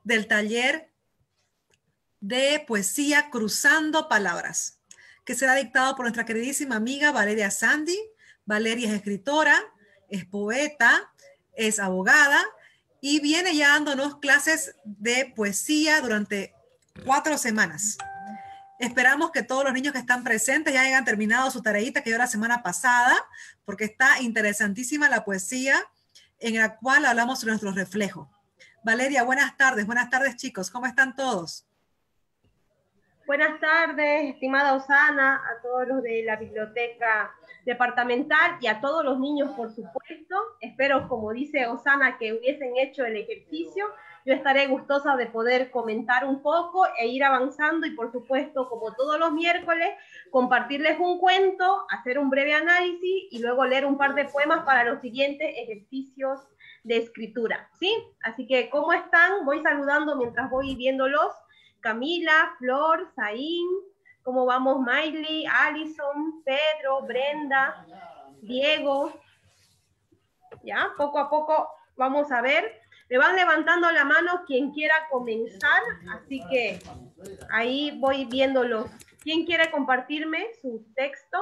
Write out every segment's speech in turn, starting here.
del taller de poesía Cruzando Palabras, que será dictado por nuestra queridísima amiga Valeria Sandy. Valeria es escritora, es poeta, es abogada y viene ya dándonos clases de poesía durante 4 semanas. Esperamos que todos los niños que están presentes ya hayan terminado su tareita que dio la semana pasada, porque está interesantísima la poesía en la cual hablamos sobre nuestros reflejos. Valeria, buenas tardes chicos, ¿cómo están todos? Buenas tardes, estimada Osana, a todos los de la biblioteca departamental y a todos los niños, por supuesto. Espero, como dice Osana, que hubiesen hecho el ejercicio. Yo estaré gustosa de poder comentar un poco e ir avanzando y, por supuesto, como todos los miércoles, compartirles un cuento, hacer un breve análisis y luego leer un par de poemas para los siguientes ejercicios de escritura, ¿sí? Así que, ¿cómo están? Voy saludando mientras voy viéndolos. Camila, Flor, Zain, ¿cómo vamos? Miley, Alison, Pedro, Brenda, Diego. Ya, poco a poco vamos a ver. Me van levantando la mano quien quiera comenzar, así que ahí voy viéndolos. ¿Quién quiere compartirme su texto?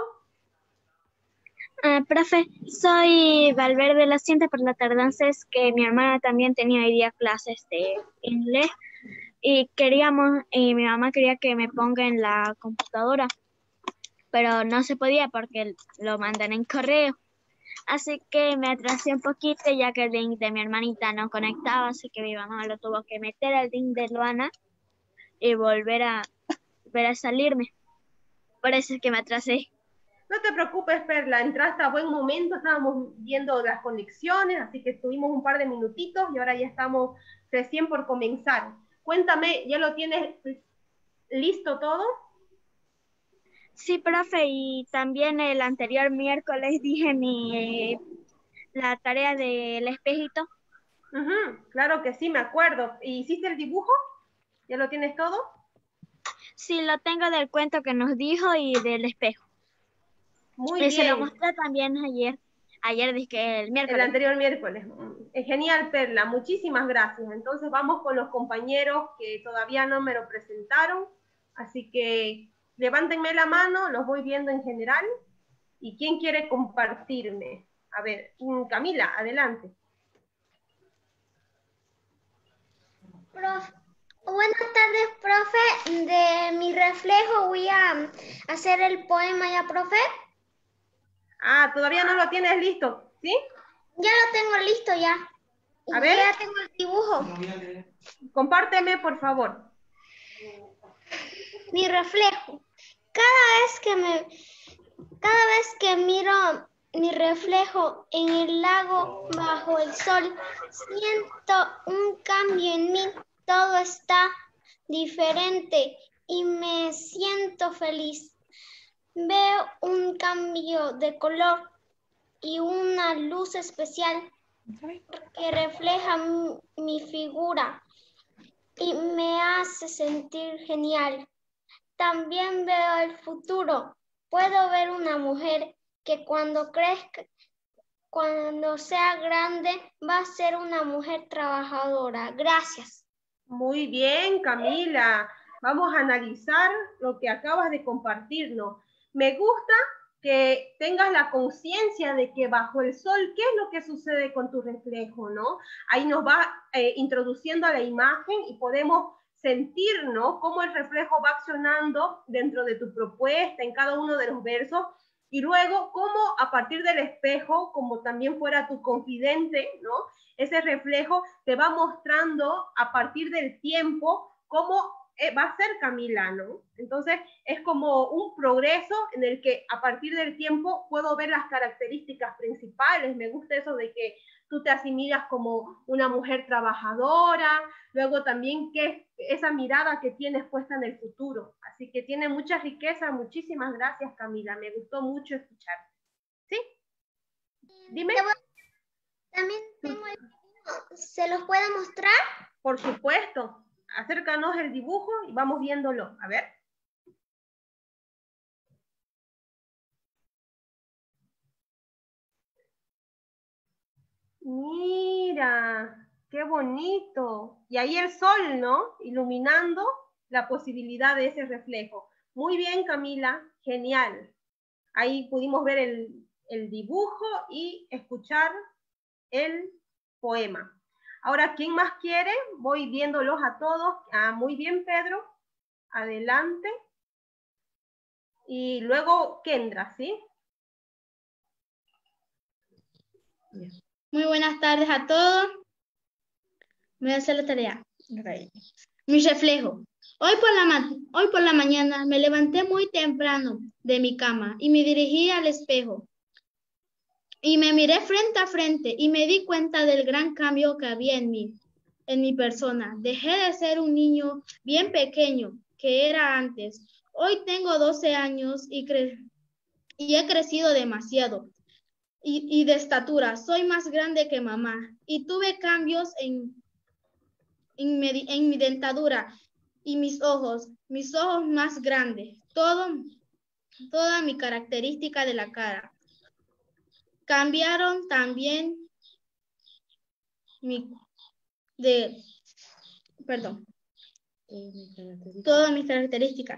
Profe, soy Valverde. Lo siento por la tardanza, es que mi hermana también tenía hoy día clases de inglés y mi mamá quería que me ponga en la computadora, pero no se podía porque lo mandan en correo. Así que me atrasé un poquito ya que el link de mi hermanita no conectaba, así que mi mamá lo tuvo que meter al link de Luana y volver a salirme. Por eso es que me atrasé. No te preocupes, Perla, entraste a buen momento, estábamos viendo las conexiones, así que estuvimos un par de minutitos y ahora ya estamos recién por comenzar. Cuéntame, ¿ya lo tienes listo todo? Sí, profe, y también el anterior miércoles dije la tarea del espejito. Claro que sí, me acuerdo. ¿Hiciste el dibujo? ¿Ya lo tienes todo? Sí, lo tengo del cuento que nos dijo y del espejo. Muy Y bien. se lo mostré también ayer dije el miércoles. El anterior miércoles. Es genial, Perla, muchísimas gracias. Entonces vamos con los compañeros que todavía no me lo presentaron, así que levántenme la mano, los voy viendo en general. ¿Y quién quiere compartirme? A ver, Camila, adelante. Buenas tardes, profe. De mi reflejo voy a hacer el poema ya, profe. Ah, todavía no lo tienes listo, ¿sí? Ya lo tengo listo ya. A ver. Ya tengo el dibujo. Compárteme, por favor. Mi reflejo. Cada vez que miro mi reflejo en el lago bajo el sol, siento un cambio en mí. Todo está diferente y me siento feliz. Veo un cambio de color y una luz especial que refleja mi figura y me hace sentir genial. También veo el futuro. Puedo ver una mujer que cuando crezca, cuando sea grande, va a ser una mujer trabajadora. Gracias. Muy bien, Camila. Vamos a analizar lo que acabas de compartirnos. Me gusta que tengas la conciencia de que bajo el sol, ¿qué es lo que sucede con tu reflejo, no? Ahí nos va introduciendo a la imagen y podemos sentir, ¿no? Cómo el reflejo va accionando dentro de tu propuesta, en cada uno de los versos, y luego cómo a partir del espejo, como también fuera tu confidente, ¿no? Ese reflejo te va mostrando a partir del tiempo cómo va a ser Camila, ¿no? Entonces es como un progreso en el que a partir del tiempo puedo ver las características principales. Me gusta eso de que tú te asimilas como una mujer trabajadora, luego también que esa mirada que tienes puesta en el futuro. Así que tiene mucha riqueza. Muchísimas gracias, Camila. Me gustó mucho escucharte. ¿Sí? Dime. También tengo el dibujo. ¿Se los puedo mostrar? Por supuesto. Acércanos el dibujo y vamos viéndolo. A ver. Mira. Qué bonito. Y ahí el sol, ¿no? Iluminando la posibilidad de ese reflejo. Muy bien, Camila. Genial. Ahí pudimos ver el dibujo y escuchar el poema. Ahora, ¿quién más quiere? Voy viéndolos a todos. Ah, muy bien, Pedro. Adelante. Y luego Kendra, ¿sí? Muy buenas tardes a todos. Voy a hacer la tarea. Mi reflejo. Hoy por la mañana me levanté muy temprano de mi cama y me dirigí al espejo. Y me miré frente a frente y me di cuenta del gran cambio que había en mi persona. Dejé de ser un niño bien pequeño que era antes. Hoy tengo 12 años y he crecido demasiado. Y de estatura, soy más grande que mamá. Y tuve cambios en mi dentadura y mis ojos más grandes. Toda mi característica de la cara. Cambiaron también todas mis características.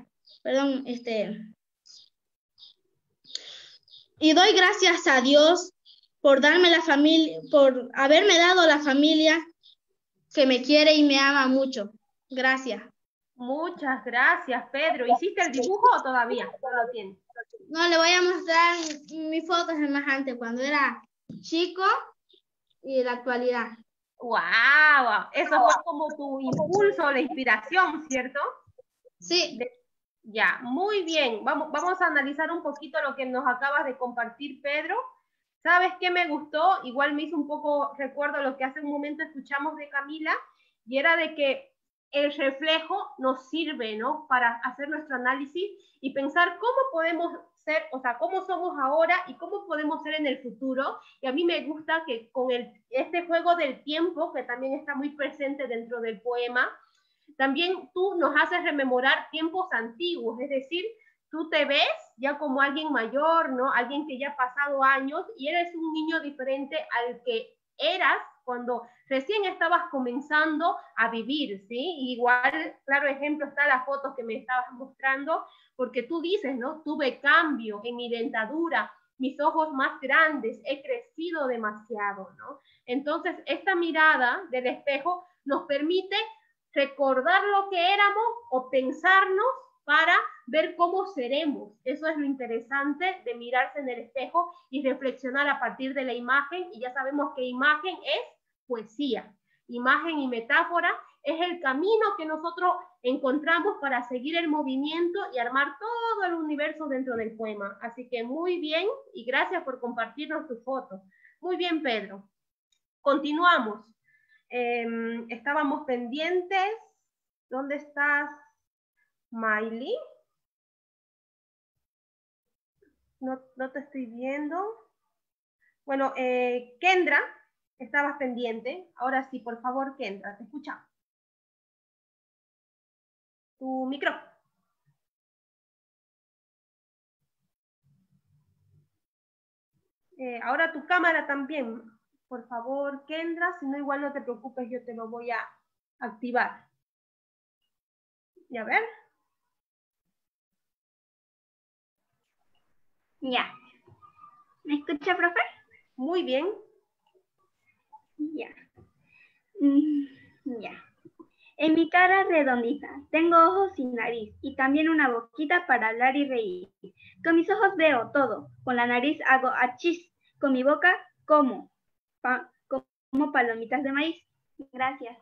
Y doy gracias a Dios por darme la familia, por haberme dado la familia que me quiere y me ama mucho. Gracias. Muchas gracias, Pedro. ¿Hiciste el dibujo o todavía no lo tienes? No, le voy a mostrar mis fotos de más antes, cuando era chico y la actualidad. ¡Wow! Eso fue como tu impulso, la inspiración, ¿cierto? Sí. Ya, muy bien. Vamos a analizar un poquito lo que nos acabas de compartir, Pedro. ¿Sabes qué me gustó? Igual me hizo un poco, recuerdo lo que hace un momento escuchamos de Camila, y era de que el reflejo nos sirve, ¿no? Para hacer nuestro análisis y pensar cómo podemos ser, o sea, cómo somos ahora y cómo podemos ser en el futuro. Y a mí me gusta que con este juego del tiempo, que también está muy presente dentro del poema, también tú nos haces rememorar tiempos antiguos, es decir, tú te ves ya como alguien mayor, ¿no? Alguien que ya ha pasado años y eres un niño diferente al que eras cuando recién estabas comenzando a vivir, ¿sí? Igual, claro ejemplo, está la foto que me estabas mostrando, porque tú dices, ¿no? Tuve cambio en mi dentadura, mis ojos más grandes, he crecido demasiado, ¿no? Entonces, esta mirada del espejo nos permite recordar lo que éramos o pensarnos para ver cómo seremos. Eso es lo interesante de mirarse en el espejo y reflexionar a partir de la imagen, y ya sabemos que imagen es poesía. Imagen y metáfora es el camino que nosotros encontramos para seguir el movimiento y armar todo el universo dentro del poema. Así que muy bien y gracias por compartirnos tus fotos. Muy bien, Pedro. Continuamos. Estábamos pendientes. ¿Dónde estás, Miley? No te estoy viendo. Bueno, Kendra, estabas pendiente. Ahora sí, por favor, Kendra, te escuchamos. Tu micrófono. Ahora tu cámara también. Por favor, Kendra, si no, igual no te preocupes, yo te lo voy a activar. Y a ver. Ya. ¿Me escucha, profe? Muy bien. Ya. Ya. En mi cara redondita, tengo ojos y nariz, y también una boquita para hablar y reír. Con mis ojos veo todo, con la nariz hago achis, con mi boca como palomitas de maíz. Gracias.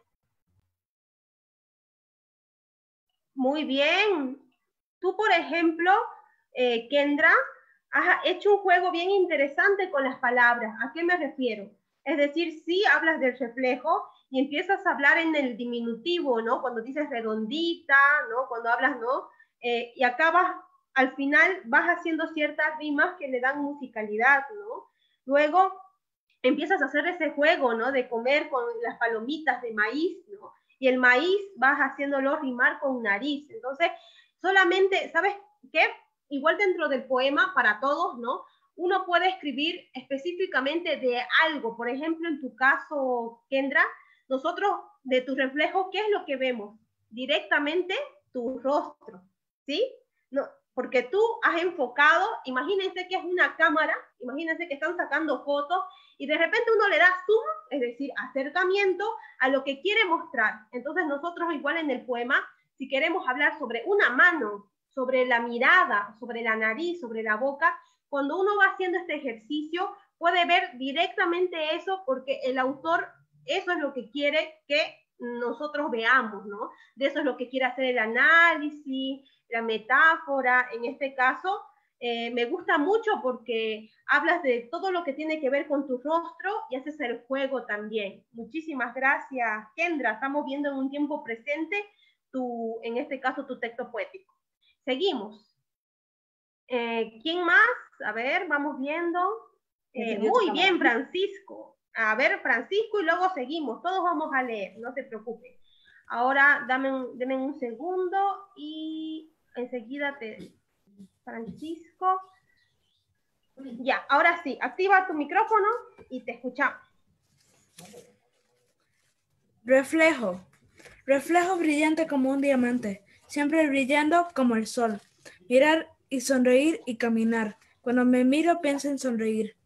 Muy bien. Tú, por ejemplo, Kendra, has hecho un juego bien interesante con las palabras. ¿A qué me refiero? Es decir, sí hablas del reflejo y empiezas a hablar en el diminutivo, ¿no? Cuando dices redondita, ¿no? Cuando hablas, ¿no? Y acabas, al final, vas haciendo ciertas rimas que le dan musicalidad, ¿no? Luego empiezas a hacer ese juego, ¿no? De comer con las palomitas de maíz, ¿no? Y el maíz vas haciéndolo rimar con nariz. Entonces, solamente, ¿sabes qué? Igual dentro del poema, para todos, ¿no? Uno puede escribir específicamente de algo. Por ejemplo, en tu caso, Kendra, nosotros de tu reflejo, ¿qué es lo que vemos? Directamente tu rostro, ¿sí? No, porque tú has enfocado, imagínense que es una cámara, imagínense que están sacando fotos y de repente uno le da zoom, es decir, acercamiento a lo que quiere mostrar. Entonces nosotros igual en el poema, si queremos hablar sobre una mano, sobre la mirada, sobre la nariz, sobre la boca, cuando uno va haciendo este ejercicio puede ver directamente eso porque el autor eso es lo que quiere que nosotros veamos, ¿no? De eso es lo que quiere hacer el análisis, la metáfora, en este caso, me gusta mucho porque hablas de todo lo que tiene que ver con tu rostro y haces el juego también. Muchísimas gracias, Kendra. Estamos viendo en un tiempo presente, en este caso, tu texto poético. Seguimos. ¿Quién más? A ver, vamos viendo. Muy bien, Francisco. A ver, Francisco, y luego seguimos. Todos vamos a leer, no se preocupe. Ahora, denme un segundo y enseguida Francisco. Ya, ahora sí, activa tu micrófono y te escuchamos. Reflejo. Reflejo brillante como un diamante, siempre brillando como el sol. Mirar y sonreír y caminar. Cuando me miro pienso en sonreír.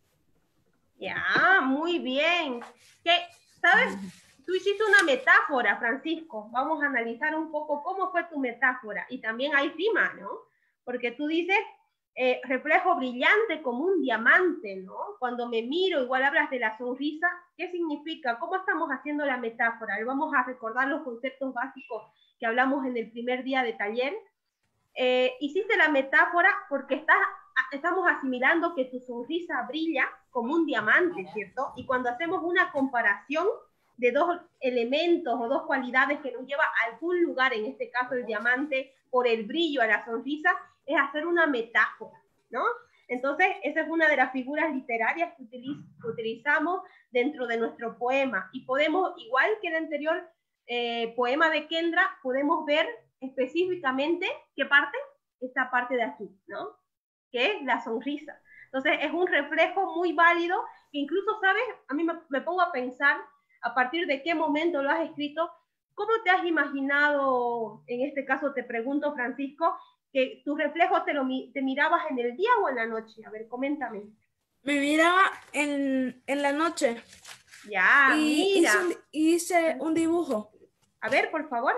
Ya, muy bien. ¿Sabes? Tú hiciste una metáfora, Francisco. Vamos a analizar un poco cómo fue tu metáfora. Y también hay rima, ¿no? Porque tú dices, reflejo brillante como un diamante, ¿no? Cuando me miro, igual hablas de la sonrisa. ¿Qué significa? ¿Cómo estamos haciendo la metáfora? Vamos a recordar los conceptos básicos que hablamos en el primer día de taller. Hiciste la metáfora porque estamos asimilando que tu sonrisa brilla como un diamante, ¿cierto? Y cuando hacemos una comparación de dos elementos o dos cualidades que nos lleva a algún lugar, en este caso el diamante, por el brillo a la sonrisa, es hacer una metáfora, ¿no? Entonces, esa es una de las figuras literarias que utilizamos dentro de nuestro poema. Y podemos, igual que el anterior poema de Kendra, podemos ver específicamente ¿qué parte? Esta parte de aquí, ¿no? Que es la sonrisa. Entonces, es un reflejo muy válido que incluso, ¿sabes? A mí me pongo a pensar a partir de qué momento lo has escrito. ¿Cómo te has imaginado, en este caso te pregunto, Francisco, que tu reflejo te mirabas en el día o en la noche? A ver, coméntame. Me miraba en la noche. Ya, mira. Hice un dibujo. A ver, por favor.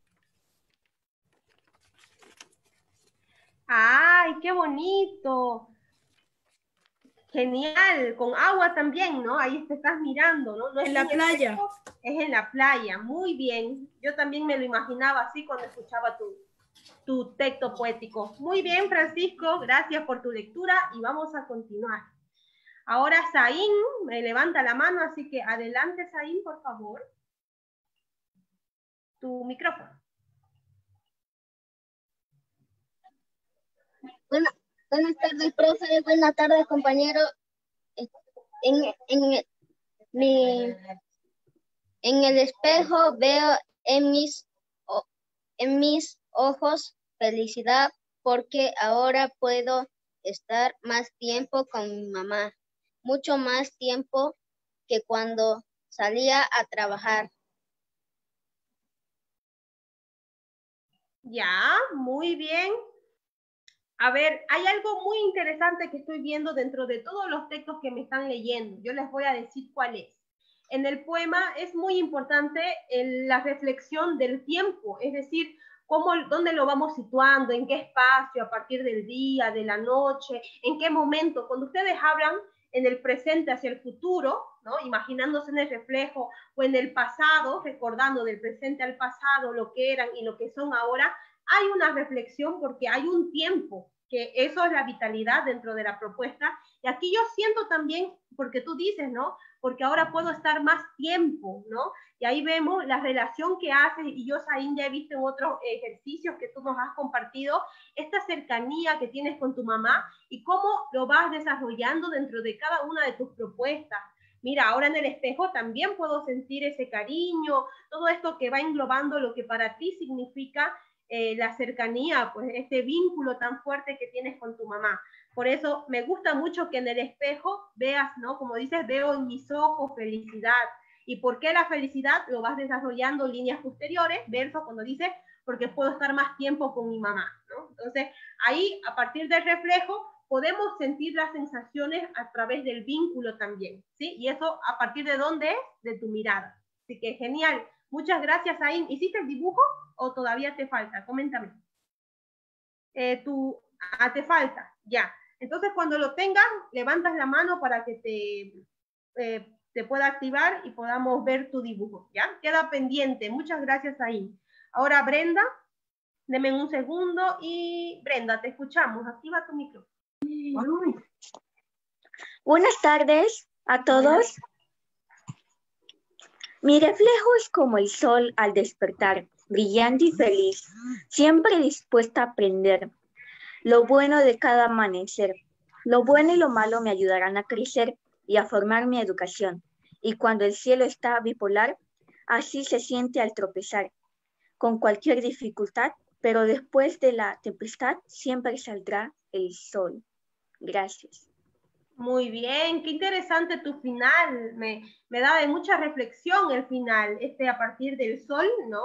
¡Ay, qué bonito! Genial, con agua también, ¿no? Ahí te estás mirando, ¿no? No es en la playa. Es en la playa, muy bien. Yo también me lo imaginaba así cuando escuchaba tu texto poético. Muy bien, Francisco, gracias por tu lectura y vamos a continuar. Ahora Zain me levanta la mano, así que adelante, Zain, por favor. Tu micrófono. Buenas tardes, profe. Buenas tardes, compañero. En el espejo veo en mis ojos felicidad porque ahora puedo estar más tiempo con mi mamá, mucho más tiempo que cuando salía a trabajar. Ya, muy bien. A ver, hay algo muy interesante que estoy viendo dentro de todos los textos que me están leyendo. Yo les voy a decir cuál es. En el poema es muy importante la reflexión del tiempo, es decir, dónde lo vamos situando, en qué espacio, a partir del día, de la noche, en qué momento. Cuando ustedes hablan en el presente hacia el futuro, ¿no? Imaginándose en el reflejo, o en el pasado, recordando del presente al pasado lo que eran y lo que son ahora, hay una reflexión porque hay un tiempo, que eso es la vitalidad dentro de la propuesta. Y aquí yo siento también, porque tú dices, ¿no? Porque ahora puedo estar más tiempo, ¿no? Y ahí vemos la relación que haces, y yo, Zain, ya he visto en otros ejercicios que tú nos has compartido, esta cercanía que tienes con tu mamá y cómo lo vas desarrollando dentro de cada una de tus propuestas. Mira, ahora en el espejo también puedo sentir ese cariño, todo esto que va englobando lo que para ti significa la cercanía, pues este vínculo tan fuerte que tienes con tu mamá. Por eso me gusta mucho que en el espejo veas, ¿no? Como dices, veo en mis ojos felicidad. ¿Y por qué la felicidad? Lo vas desarrollando en líneas posteriores, verso cuando dice, porque puedo estar más tiempo con mi mamá, ¿no? Entonces, ahí, a partir del reflejo, podemos sentir las sensaciones a través del vínculo también, ¿sí? Y eso, ¿a partir de dónde es? De tu mirada. Así que genial. Muchas gracias, Aim. ¿Hiciste el dibujo o todavía te falta? Coméntame. Te falta, ya. Entonces, cuando lo tengas, levantas la mano para que te pueda activar y podamos ver tu dibujo, ¿ya? Queda pendiente. Muchas gracias, Aim. Ahora, Brenda, deme un segundo. Y Brenda, te escuchamos. Activa tu micrófono. Buenas tardes a todos. Mi reflejo es como el sol al despertar, brillante y feliz, siempre dispuesta a aprender lo bueno de cada amanecer. Lo bueno y lo malo me ayudarán a crecer y a formar mi educación. Y cuando el cielo está bipolar, así se siente al tropezar con cualquier dificultad, pero después de la tempestad siempre saldrá el sol. Gracias. Muy bien, qué interesante tu final. Me da de mucha reflexión el final, a partir del sol, ¿no?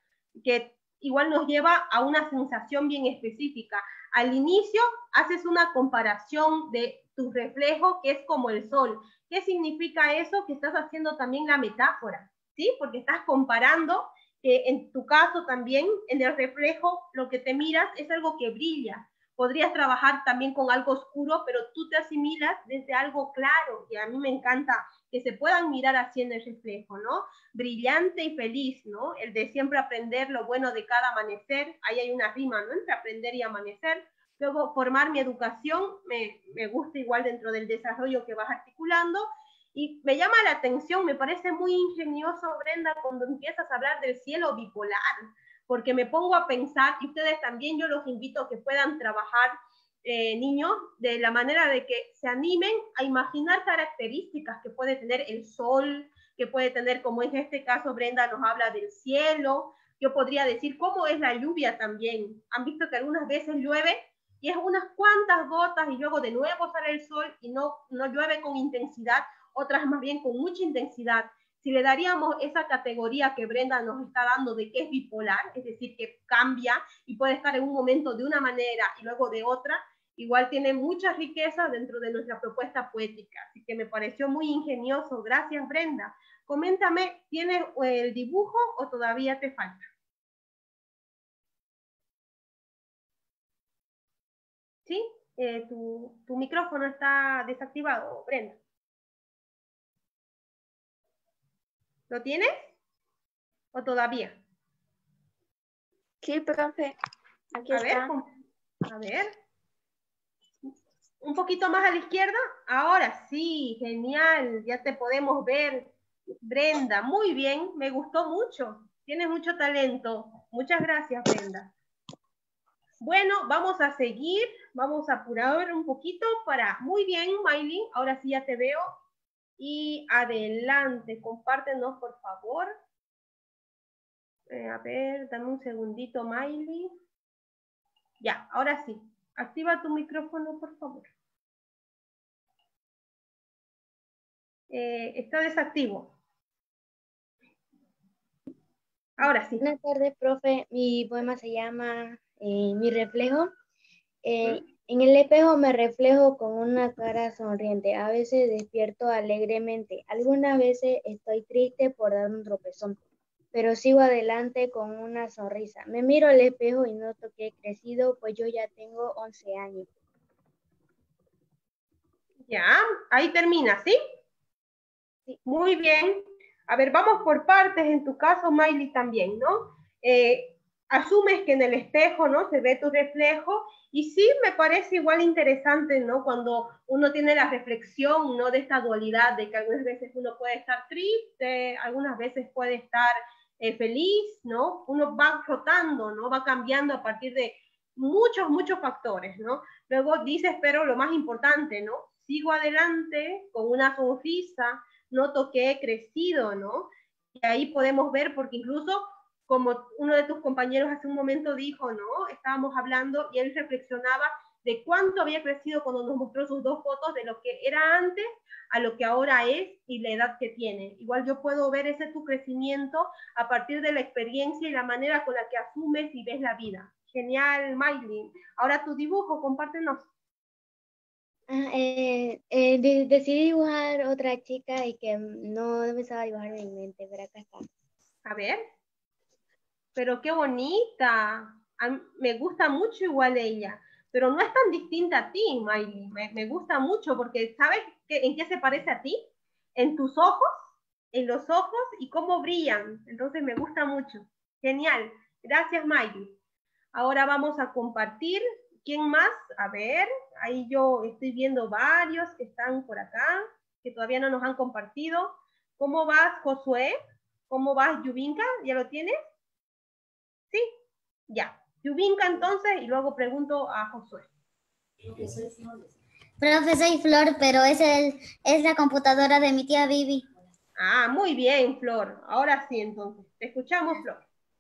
Que igual nos lleva a una sensación bien específica. Al inicio haces una comparación de tu reflejo, que es como el sol. ¿Qué significa eso? Que estás haciendo también la metáfora, ¿sí? Porque estás comparando que en tu caso también, en el reflejo, lo que te miras es algo que brilla. Podrías trabajar también con algo oscuro, pero tú te asimilas desde algo claro, y a mí me encanta que se puedan mirar así en el reflejo, ¿no? Brillante y feliz, ¿no? El de siempre aprender lo bueno de cada amanecer, ahí hay una rima, ¿no? Entre aprender y amanecer. Luego, formar mi educación, me gusta igual dentro del desarrollo que vas articulando, y me llama la atención, me parece muy ingenioso, Brenda, cuando empiezas a hablar del cielo bipolar, porque me pongo a pensar, y ustedes también, yo los invito a que puedan trabajar, niños, de la manera de que se animen a imaginar características que puede tener el sol, que puede tener, como en este caso Brenda nos habla del cielo. Yo podría decir cómo es la lluvia también. Han visto que algunas veces llueve y es unas cuantas gotas y luego de nuevo sale el sol y no llueve con intensidad, otras más bien con mucha intensidad. Si le daríamos esa categoría que Brenda nos está dando de que es bipolar, es decir, que cambia y puede estar en un momento de una manera y luego de otra, igual tiene mucha riqueza dentro de nuestra propuesta poética. Así que me pareció muy ingenioso. Gracias, Brenda. Coméntame, ¿tienes el dibujo o todavía te falta? ¿Sí? Tu micrófono está desactivado, Brenda. ¿Lo tienes? ¿O todavía? Sí, profe. Aquí está. A ver. Un poquito más a la izquierda. Ahora sí, genial. Ya te podemos ver, Brenda. Muy bien, me gustó mucho. Tienes mucho talento. Muchas gracias, Brenda. Bueno, vamos a seguir. Vamos a apurar un poquito para... Muy bien, Miley. Ahora sí ya te veo. Y adelante, compártenos, por favor. A ver, dame un segundito, Miley. Ya, ahora sí. Activa tu micrófono, por favor. Está desactivo. Ahora sí. Buenas tardes, profe. Mi poema se llama Mi reflejo. En el espejo me reflejo con una cara sonriente. A veces despierto alegremente. Algunas veces estoy triste por dar un tropezón, pero sigo adelante con una sonrisa. Me miro al espejo y noto que he crecido, pues yo ya tengo 11 años. Ya, ahí termina, ¿sí? Sí. Muy bien. A ver, vamos por partes. En tu caso, Miley, también, ¿no? Asumes que en el espejo, ¿no? Se ve tu reflejo. Y sí, me parece igual interesante, ¿no? Cuando uno tiene la reflexión, ¿no? De esta dualidad, de que algunas veces uno puede estar triste, algunas veces puede estar feliz, ¿no? Uno va rotando, ¿no? Va cambiando a partir de muchos factores, ¿no? Luego dices, pero lo más importante, ¿no? Sigo adelante con una sonrisa, noto que he crecido, ¿no? Y ahí podemos ver, porque incluso como uno de tus compañeros hace un momento dijo, ¿no? Estábamos hablando y él reflexionaba de cuánto había crecido cuando nos mostró sus 2 fotos, de lo que era antes a lo que ahora es y la edad que tiene. Igual yo puedo ver ese tu crecimiento a partir de la experiencia y la manera con la que asumes y ves la vida. Genial, Maylin. Ahora tu dibujo, compártenos. Decidí dibujar otra chica y que no empezaba a dibujar en mi mente, pero acá está. A ver. Pero qué bonita. Me gusta mucho igual ella. Pero no es tan distinta a ti, Miley. Me gusta mucho porque ¿sabes en qué se parece a ti? En tus ojos, en los ojos y cómo brillan. Entonces me gusta mucho. Genial. Gracias, Miley. Ahora vamos a compartir. ¿Quién más? A ver, ahí yo estoy viendo varios que están por acá, que todavía no nos han compartido. ¿Cómo vas, Josué? ¿Cómo vas, Yubinka? ¿Ya lo tienes? ¿Sí? Ya. Yubinka entonces y luego pregunto a Josué. Profe, soy Flor, pero es la computadora de mi tía Vivi. Ah, muy bien, Flor. Ahora sí, entonces. Te escuchamos, Flor.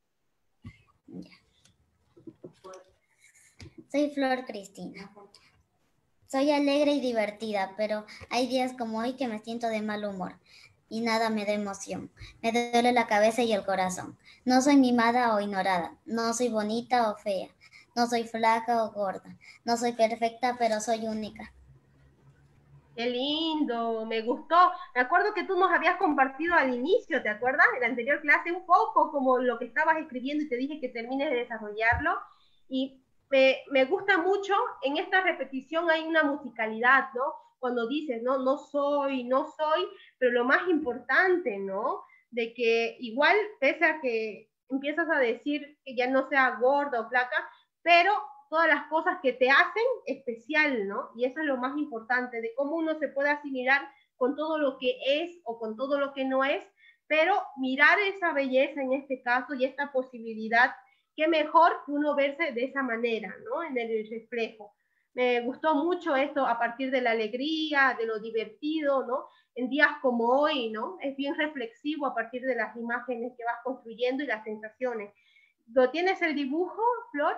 Soy Flor Cristina. Soy alegre y divertida, pero hay días como hoy que me siento de mal humor y nada me da emoción. Me duele la cabeza y el corazón. No soy mimada o ignorada. No soy bonita o fea. No soy flaca o gorda. No soy perfecta, pero soy única. Qué lindo, me gustó. Me acuerdo que tú nos habías compartido al inicio, ¿te acuerdas? En la anterior clase un poco como lo que estabas escribiendo y te dije que termines de desarrollarlo. Y me gusta mucho, en esta repetición hay una musicalidad, ¿no? Cuando dices, no, no soy, pero lo más importante, ¿no? De que igual, pese a que empiezas a decir que ya no sea gorda o flaca, pero todas las cosas que te hacen especial, ¿no? Y eso es lo más importante, de cómo uno se puede asimilar con todo lo que es o con todo lo que no es, pero mirar esa belleza en este caso y esta posibilidad, qué mejor que uno verse de esa manera, ¿no? En el reflejo. Me gustó mucho esto a partir de la alegría, de lo divertido, ¿no? En días como hoy, ¿no? Es bien reflexivo a partir de las imágenes que vas construyendo y las sensaciones. ¿Lo tienes el dibujo, Flor?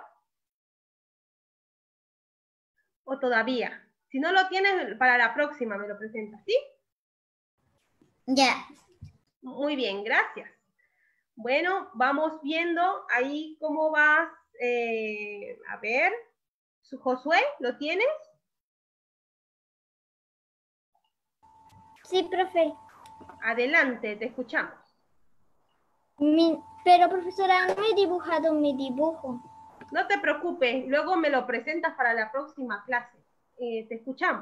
¿O todavía? Si no lo tienes, para la próxima me lo presentas, ¿sí? Ya. Muy bien, gracias. Bueno, vamos viendo ahí cómo vas. A ver, Josué, ¿lo tienes? Sí, profe. Adelante, te escuchamos. Pero, profesora, no he dibujado mi dibujo. No te preocupes, luego me lo presentas para la próxima clase. Te escuchamos.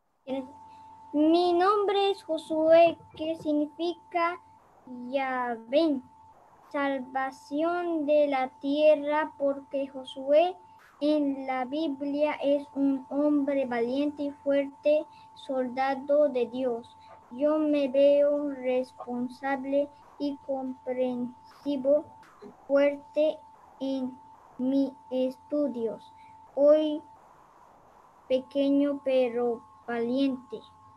Mi nombre es Josué, que significa Yahvé, salvación de la tierra, porque Josué en la Biblia es un hombre valiente y fuerte, soldado de Dios. Yo me veo responsable y comprensivo, fuerte en mis estudios. Hoy pequeño pero valiente.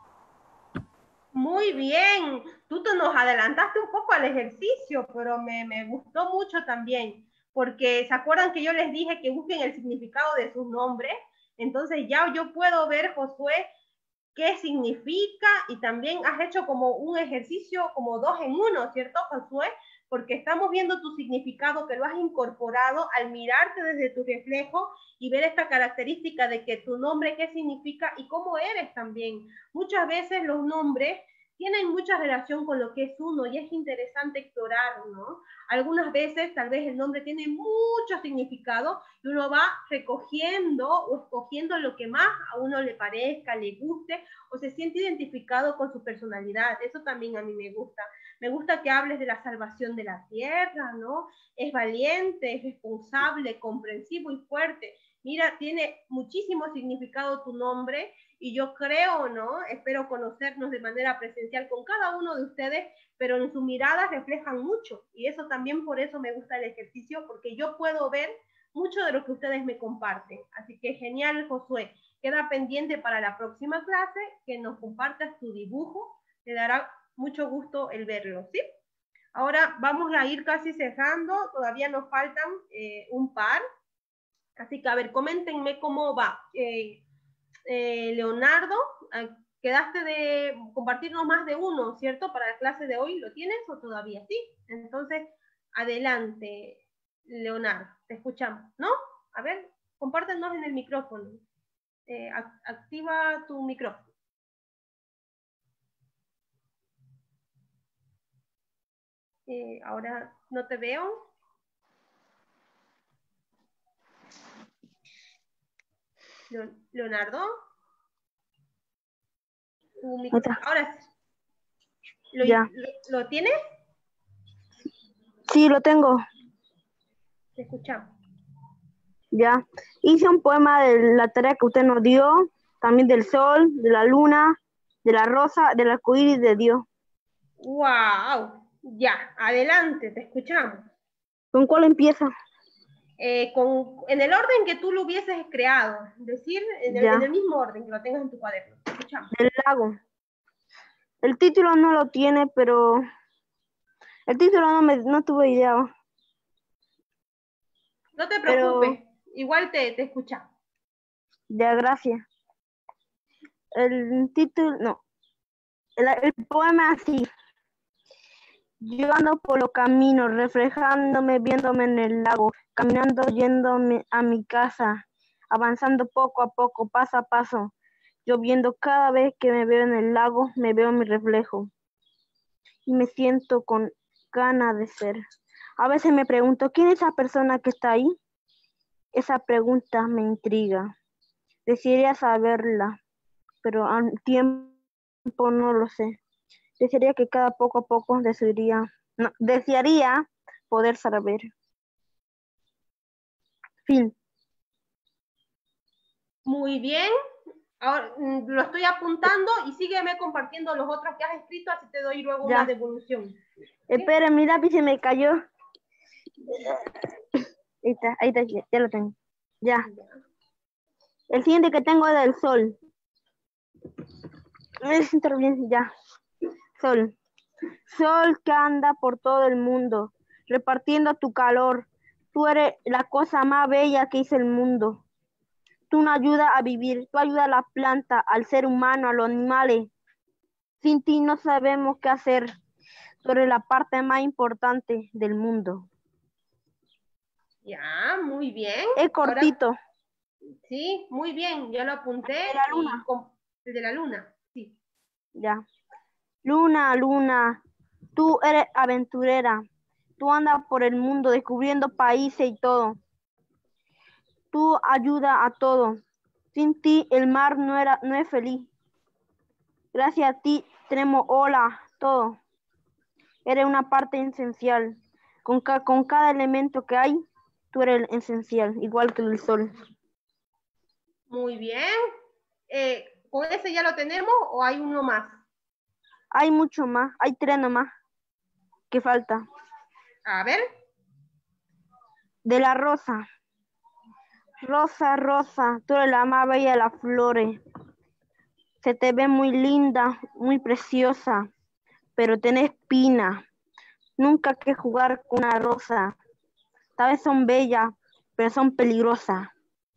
Muy bien, tú nos adelantaste un poco al ejercicio, pero me gustó mucho también, porque ¿se acuerdan que yo les dije que busquen el significado de sus nombres? Entonces ya yo puedo ver, Josué, qué significa, y también has hecho como un ejercicio como 2 en 1, ¿cierto, Josué? Porque estamos viendo tu significado, que lo has incorporado al mirarte desde tu reflejo y ver esta característica de que tu nombre, qué significa y cómo eres también. Muchas veces los nombres tienen mucha relación con lo que es uno y es interesante explorar, ¿no? Algunas veces tal vez el nombre tiene mucho significado y uno va recogiendo o escogiendo lo que más a uno le parezca, le guste o se siente identificado con su personalidad. Eso también a mí me gusta. Me gusta que hables de la salvación de la tierra, ¿no? Es valiente, es responsable, comprensivo y fuerte. Mira, tiene muchísimo significado tu nombre y yo creo, ¿no? Espero conocernos de manera presencial con cada uno de ustedes, pero en su mirada reflejan mucho y eso también por eso me gusta el ejercicio, porque yo puedo ver mucho de lo que ustedes me comparten. Así que genial, Josué. Queda pendiente para la próxima clase que nos compartas tu dibujo. Te dará mucho gusto el verlo, ¿sí? Ahora vamos a ir casi cerrando. Todavía nos faltan un par. Así que, a ver, coméntenme cómo va. Leonardo, quedaste de compartirnos más de uno, ¿cierto? Para la clase de hoy, ¿lo tienes o todavía sí? Entonces, adelante, Leonardo, te escuchamos, ¿no? A ver, compártenos en el micrófono. Activa tu micrófono. Ahora no te veo. Leonardo. Ahora sí. ¿Lo tienes? Sí, lo tengo. Te escuchamos. Ya. Hice un poema de la tarea que usted nos dio, también del sol, de la luna, de la rosa, del arcoíris de Dios. ¡Wow! Ya, adelante, te escuchamos. ¿Con cuál empieza? En el orden que tú lo hubieses creado, es decir, en el mismo orden que lo tengas en tu cuaderno. Te escuchamos. El lago. El título no lo tiene, pero el título no tuve idea. No te preocupes, igual te escuchamos. Ya, gracias. El título, no. El poema así. Yo ando por los caminos, reflejándome, viéndome en el lago, caminando, yéndome a mi casa, avanzando poco a poco, paso a paso, lloviendo cada vez que me veo en el lago, me veo mi reflejo y me siento con ganas de ser. A veces me pregunto, ¿quién es esa persona que está ahí? Esa pregunta me intriga. Desearía saberla, pero al tiempo no lo sé. Desearía que cada poco a poco desearía poder saber. Fin. Muy bien. Ahora lo estoy apuntando y sígueme compartiendo los otros que has escrito, así te doy luego una devolución. Espera, mi lápiz se me cayó. Ahí está, ya lo tengo. Ya. El siguiente que tengo es del sol. Me siento bien, ya. Sol. Sol que anda por todo el mundo, repartiendo tu calor. Tú eres la cosa más bella que hizo el mundo. Tú nos ayudas a vivir, tú ayudas a la planta, al ser humano, a los animales. Sin ti no sabemos qué hacer. Tú eres la parte más importante del mundo. Ya, muy bien. Es cortito. Ahora, sí, muy bien, ya lo apunté. ¿De la luna? El de la luna, sí. Ya. Luna, luna, tú eres aventurera. Tú andas por el mundo descubriendo países y todo. Tú ayudas a todo. Sin ti el mar no es feliz. Gracias a ti tenemos olas, todo. Eres una parte esencial. Con cada elemento que hay, tú eres esencial, igual que el sol. Muy bien. ¿Con ese ya lo tenemos o hay uno más? Hay mucho más, hay 3 nomás que falta. A ver. De la rosa. Rosa, rosa, tú eres la más bella de las flores. Se te ve muy linda, muy preciosa, pero tenés espina. Nunca hay que jugar con una rosa. Tal vez son bellas, pero son peligrosas.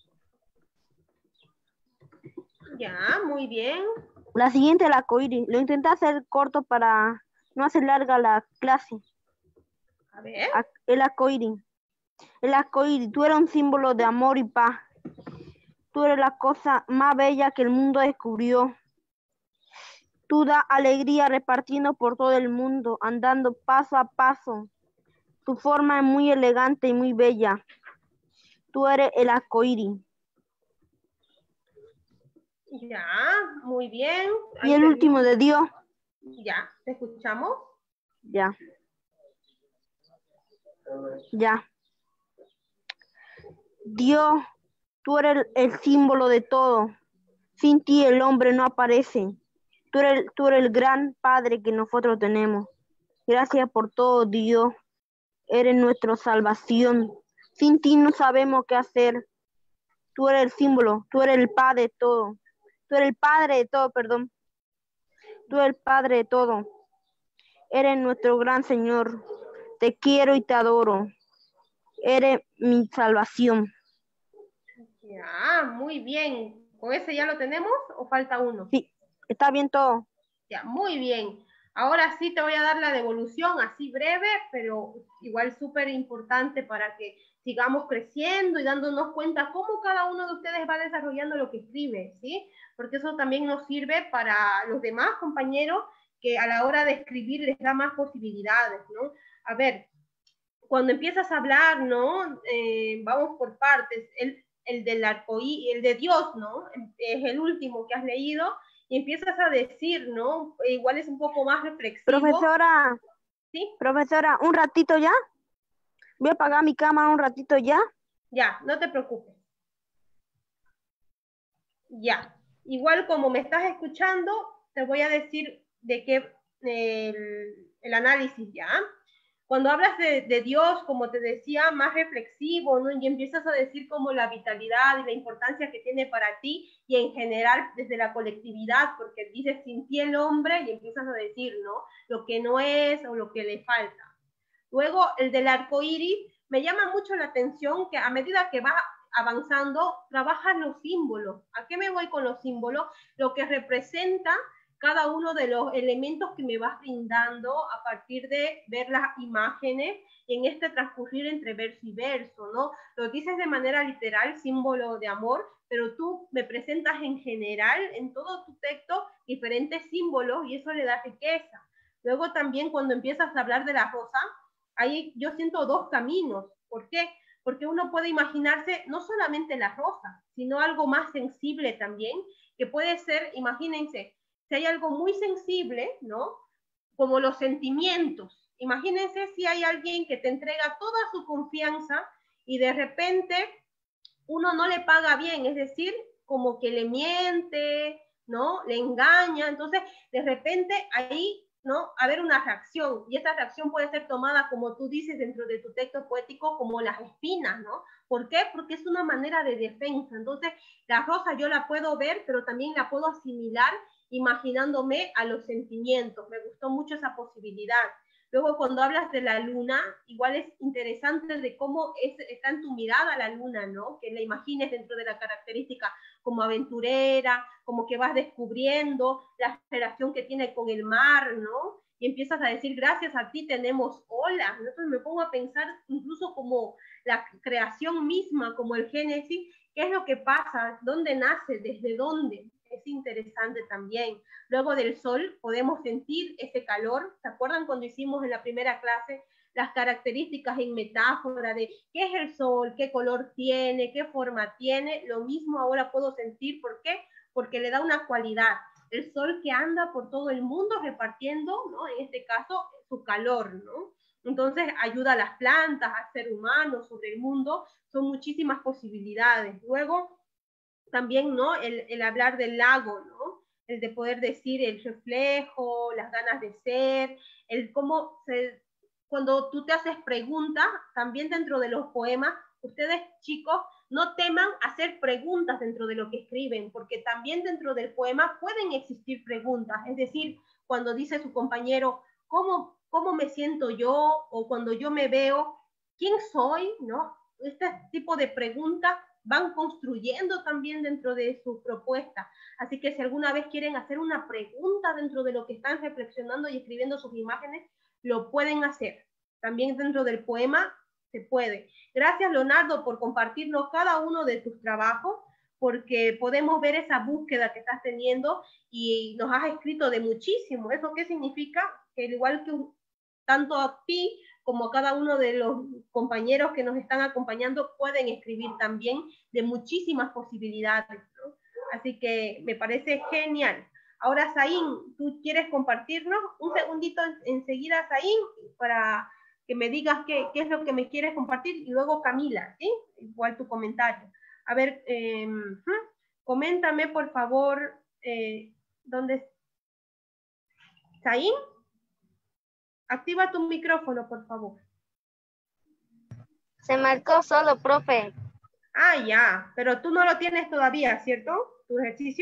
Ya, muy bien. La siguiente es el arcoíris. Lo intenté hacer corto para no hacer larga la clase. A ver. El arcoíris. El arcoíris, tú eres un símbolo de amor y paz. Tú eres la cosa más bella que el mundo descubrió. Tú das alegría repartiendo por todo el mundo, andando paso a paso. Tu forma es muy elegante y muy bella. Tú eres el arcoíris. Ya, muy bien. Y el último de Dios. Ya, ¿te escuchamos? Ya. Ya. Dios, tú eres el símbolo de todo. Sin ti el hombre no aparece. Tú eres el gran Padre que nosotros tenemos. Gracias por todo, Dios. Eres nuestra salvación. Sin ti no sabemos qué hacer. Tú eres el símbolo. Tú eres el Padre de todo. Tú eres el Padre de todo, perdón. Tú eres el Padre de todo. Eres nuestro gran Señor. Te quiero y te adoro. Eres mi salvación. Ya, muy bien. ¿Con ese ya lo tenemos o falta uno? Sí, está bien todo. Ya, muy bien. Ahora sí te voy a dar la devolución, así breve, pero igual súper importante para que sigamos creciendo y dándonos cuenta cómo cada uno de ustedes va desarrollando lo que escribe, ¿sí? Porque eso también nos sirve para los demás compañeros que a la hora de escribir les da más posibilidades, ¿no? A ver, cuando empiezas a hablar, ¿no? Vamos por partes. El del arcoíris, el de Dios, ¿no? Es el último que has leído y empiezas a decir, ¿no? Igual es un poco más reflexivo. Profesora, ¿sí? Profesora, un ratito ya. Voy a apagar mi cámara un ratito ya. Ya, no te preocupes. Ya. Igual como me estás escuchando, te voy a decir de qué el análisis, ¿ya? Cuando hablas de Dios, como te decía, más reflexivo, ¿no? Y empiezas a decir como la vitalidad y la importancia que tiene para ti y en general desde la colectividad, porque dices sin ti el hombre y empiezas a decir, ¿no? Lo que no es o lo que le falta. Luego, el del arco iris, me llama mucho la atención que a medida que vas avanzando, trabajas los símbolos. ¿A qué me voy con los símbolos? Lo que representa cada uno de los elementos que me vas brindando a partir de ver las imágenes en este transcurrir entre verso y verso, ¿no? Lo dices de manera literal, símbolo de amor, pero tú me presentas en general, en todo tu texto, diferentes símbolos y eso le da riqueza. Luego también cuando empiezas a hablar de la rosa, ahí yo siento dos caminos. ¿Por qué? Porque uno puede imaginarse no solamente la rosa, sino algo más sensible también, que puede ser, imagínense, si hay algo muy sensible, ¿no? Como los sentimientos. Imagínense si hay alguien que te entrega toda su confianza y de repente uno no le paga bien, es decir, como que le miente, ¿no? Le engaña, entonces de repente ahí, ¿no? Haber una reacción, y esta reacción puede ser tomada, como tú dices dentro de tu texto poético, como las espinas, ¿no? ¿Por qué? Porque es una manera de defensa. Entonces, la rosa yo la puedo ver, pero también la puedo asimilar imaginándome a los sentimientos. Me gustó mucho esa posibilidad. Luego, cuando hablas de la luna, igual es interesante de cómo está en tu mirada la luna, ¿no? Que la imagines dentro de la característica como aventurera, como que vas descubriendo la relación que tiene con el mar, ¿no? Y empiezas a decir, gracias a ti tenemos olas. Entonces me pongo a pensar incluso como la creación misma, como el Génesis, qué es lo que pasa, dónde nace, desde dónde. Es interesante también. Luego del sol podemos sentir ese calor. ¿Se acuerdan cuando hicimos en la primera clase las características en metáfora de qué es el sol, qué color tiene, qué forma tiene? Lo mismo ahora puedo sentir. ¿Por qué? Porque le da una cualidad. El sol que anda por todo el mundo repartiendo, ¿no? En este caso, su calor, ¿no? Entonces ayuda a las plantas, al ser humano, sobre el mundo. Son muchísimas posibilidades. Luego, también, ¿no? El hablar del lago, ¿no? El de poder decir el reflejo, las ganas de ser, el cómo se, cuando tú te haces preguntas, también dentro de los poemas, ustedes chicos, no teman hacer preguntas dentro de lo que escriben, porque también dentro del poema pueden existir preguntas, es decir, cuando dice su compañero, ¿cómo me siento yo? O cuando yo me veo, ¿quién soy? ¿No? Este tipo de preguntas van construyendo también dentro de su propuesta. Así que si alguna vez quieren hacer una pregunta dentro de lo que están reflexionando y escribiendo sus imágenes, lo pueden hacer. También dentro del poema se puede. Gracias, Leonardo, por compartirnos cada uno de tus trabajos, porque podemos ver esa búsqueda que estás teniendo y nos has escrito de muchísimo. ¿Eso qué significa? Que igual que tanto a ti como cada uno de los compañeros que nos están acompañando pueden escribir también de muchísimas posibilidades, ¿no? Así que me parece genial. Ahora, Zain, ¿tú quieres compartirnos? Un segundito enseguida, Zain, para que me digas qué es lo que me quieres compartir, y luego Camila, ¿sí? Igual tu comentario. A ver, coméntame, por favor, ¿dónde? ¿Zain? Activa tu micrófono, por favor. Se marcó solo, profe. Ah, ya, pero tú no lo tienes todavía, ¿cierto? ¿Tu ejercicio?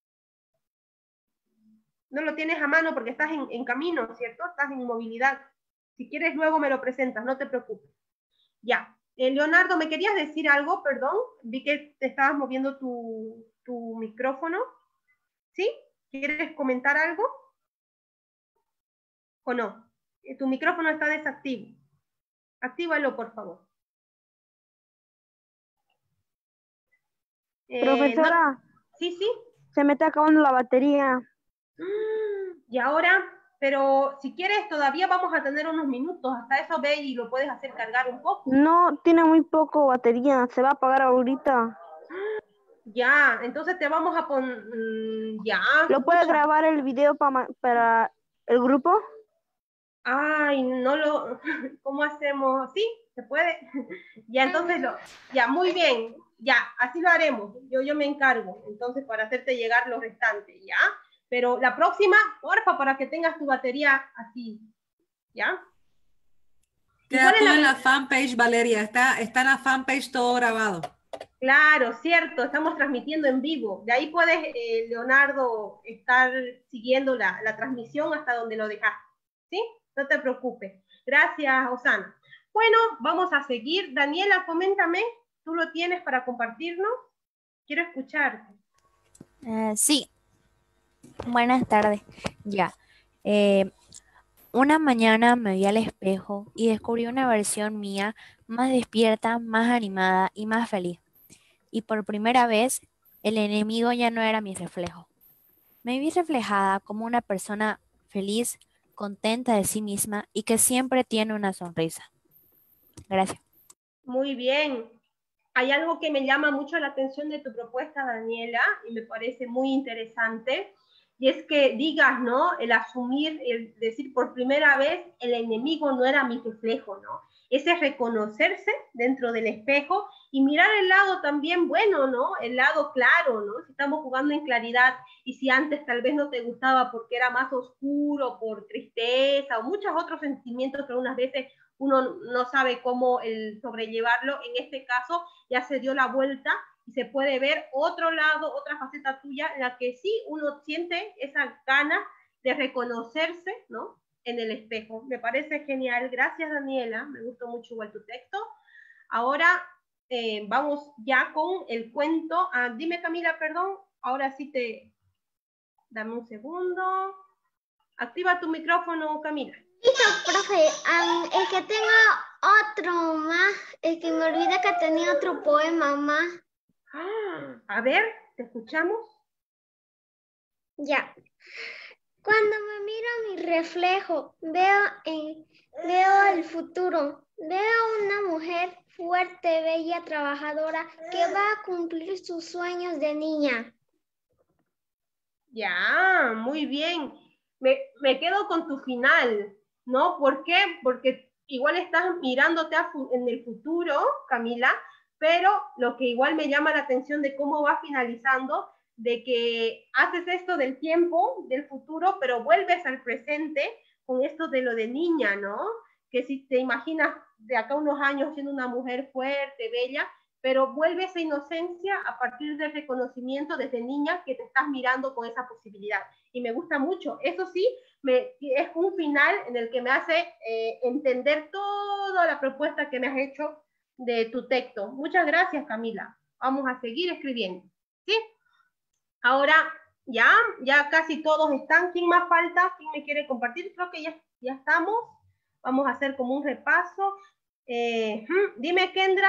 No lo tienes a mano porque estás en camino, ¿cierto? Estás en movilidad. Si quieres, luego me lo presentas, no te preocupes. Ya, Leonardo, ¿me querías decir algo? Perdón, vi que te estabas moviendo tu micrófono. ¿Sí? ¿Quieres comentar algo? ¿O no? Tu micrófono está desactivo. Actívalo, por favor. Profesora. No. Sí, sí. Se me está acabando la batería. Y ahora, pero si quieres, todavía vamos a tener unos minutos. Hasta eso ve y lo puedes hacer cargar un poco. No, tiene muy poco batería. Se va a apagar ahorita. Ya, entonces te vamos a poner... ya. ¿Lo puede grabar el video para el grupo? Ay, no lo... ¿Cómo hacemos? ¿Sí? ¿Se puede? Ya, entonces ya, muy bien. Ya, así lo haremos. Yo me encargo, entonces, para hacerte llegar los restantes, ¿ya? Pero la próxima, porfa, para que tengas tu batería así, ¿ya? Queda todo en la fanpage, Valeria. Está en la fanpage todo grabado. Claro, cierto. Estamos transmitiendo en vivo. De ahí puedes, Leonardo, estar siguiendo la transmisión hasta donde lo dejaste, ¿sí? No te preocupes. Gracias, Osana. Bueno, vamos a seguir. Daniela, coméntame. ¿Tú lo tienes para compartirnos? Quiero escucharte. Sí. Buenas tardes. Ya. Una mañana me vi al espejo y descubrí una versión mía más despierta, más animada y más feliz. Y por primera vez, el enemigo ya no era mi reflejo. Me vi reflejada como una persona feliz, contenta de sí misma y que siempre tiene una sonrisa. Gracias. Muy bien. Hay algo que me llama mucho la atención de tu propuesta, Daniela, y me parece muy interesante, y es que digas, ¿no? El asumir, el decir por primera vez, el enemigo no era mi reflejo, ¿no? Ese reconocerse dentro del espejo y mirar el lado también bueno, ¿no? El lado claro, ¿no? Si estamos jugando en claridad y si antes tal vez no te gustaba porque era más oscuro, por tristeza o muchos otros sentimientos que algunas veces uno no sabe cómo sobrellevarlo, en este caso ya se dio la vuelta y se puede ver otro lado, otra faceta tuya en la que sí uno siente esa gana de reconocerse, ¿no? En el espejo. Me parece genial. Gracias, Daniela. Me gustó mucho igual tu texto. Ahora vamos ya con el cuento. Dime, Camila, perdón. Ahora sí Dame un segundo. Activa tu micrófono, Camila. Listo, profe. Es que tengo otro más. Es que me olvidé que tenía otro poema más. A ver, ¿te escuchamos? Ya. Cuando me miro a mi reflejo, veo el futuro. Veo una mujer fuerte, bella, trabajadora, que va a cumplir sus sueños de niña. Ya, muy bien. Me quedo con tu final, ¿no? ¿Por qué? Porque igual estás mirándote en el futuro, Camila, pero lo que igual me llama la atención de cómo va finalizando, de que haces esto del tiempo, del futuro, pero vuelves al presente con esto de lo de niña, ¿no? Que si te imaginas de acá unos años siendo una mujer fuerte, bella, pero vuelve esa inocencia a partir del reconocimiento desde niña que te estás mirando con esa posibilidad. Y me gusta mucho. Eso sí, es un final en el que me hace entender toda la propuesta que me has hecho de tu texto. Muchas gracias, Camila. Vamos a seguir escribiendo. ¿Sí? Ahora, ya casi todos están. ¿Quién más falta? ¿Quién me quiere compartir? Creo que ya estamos. Vamos a hacer como un repaso. Dime, Kendra.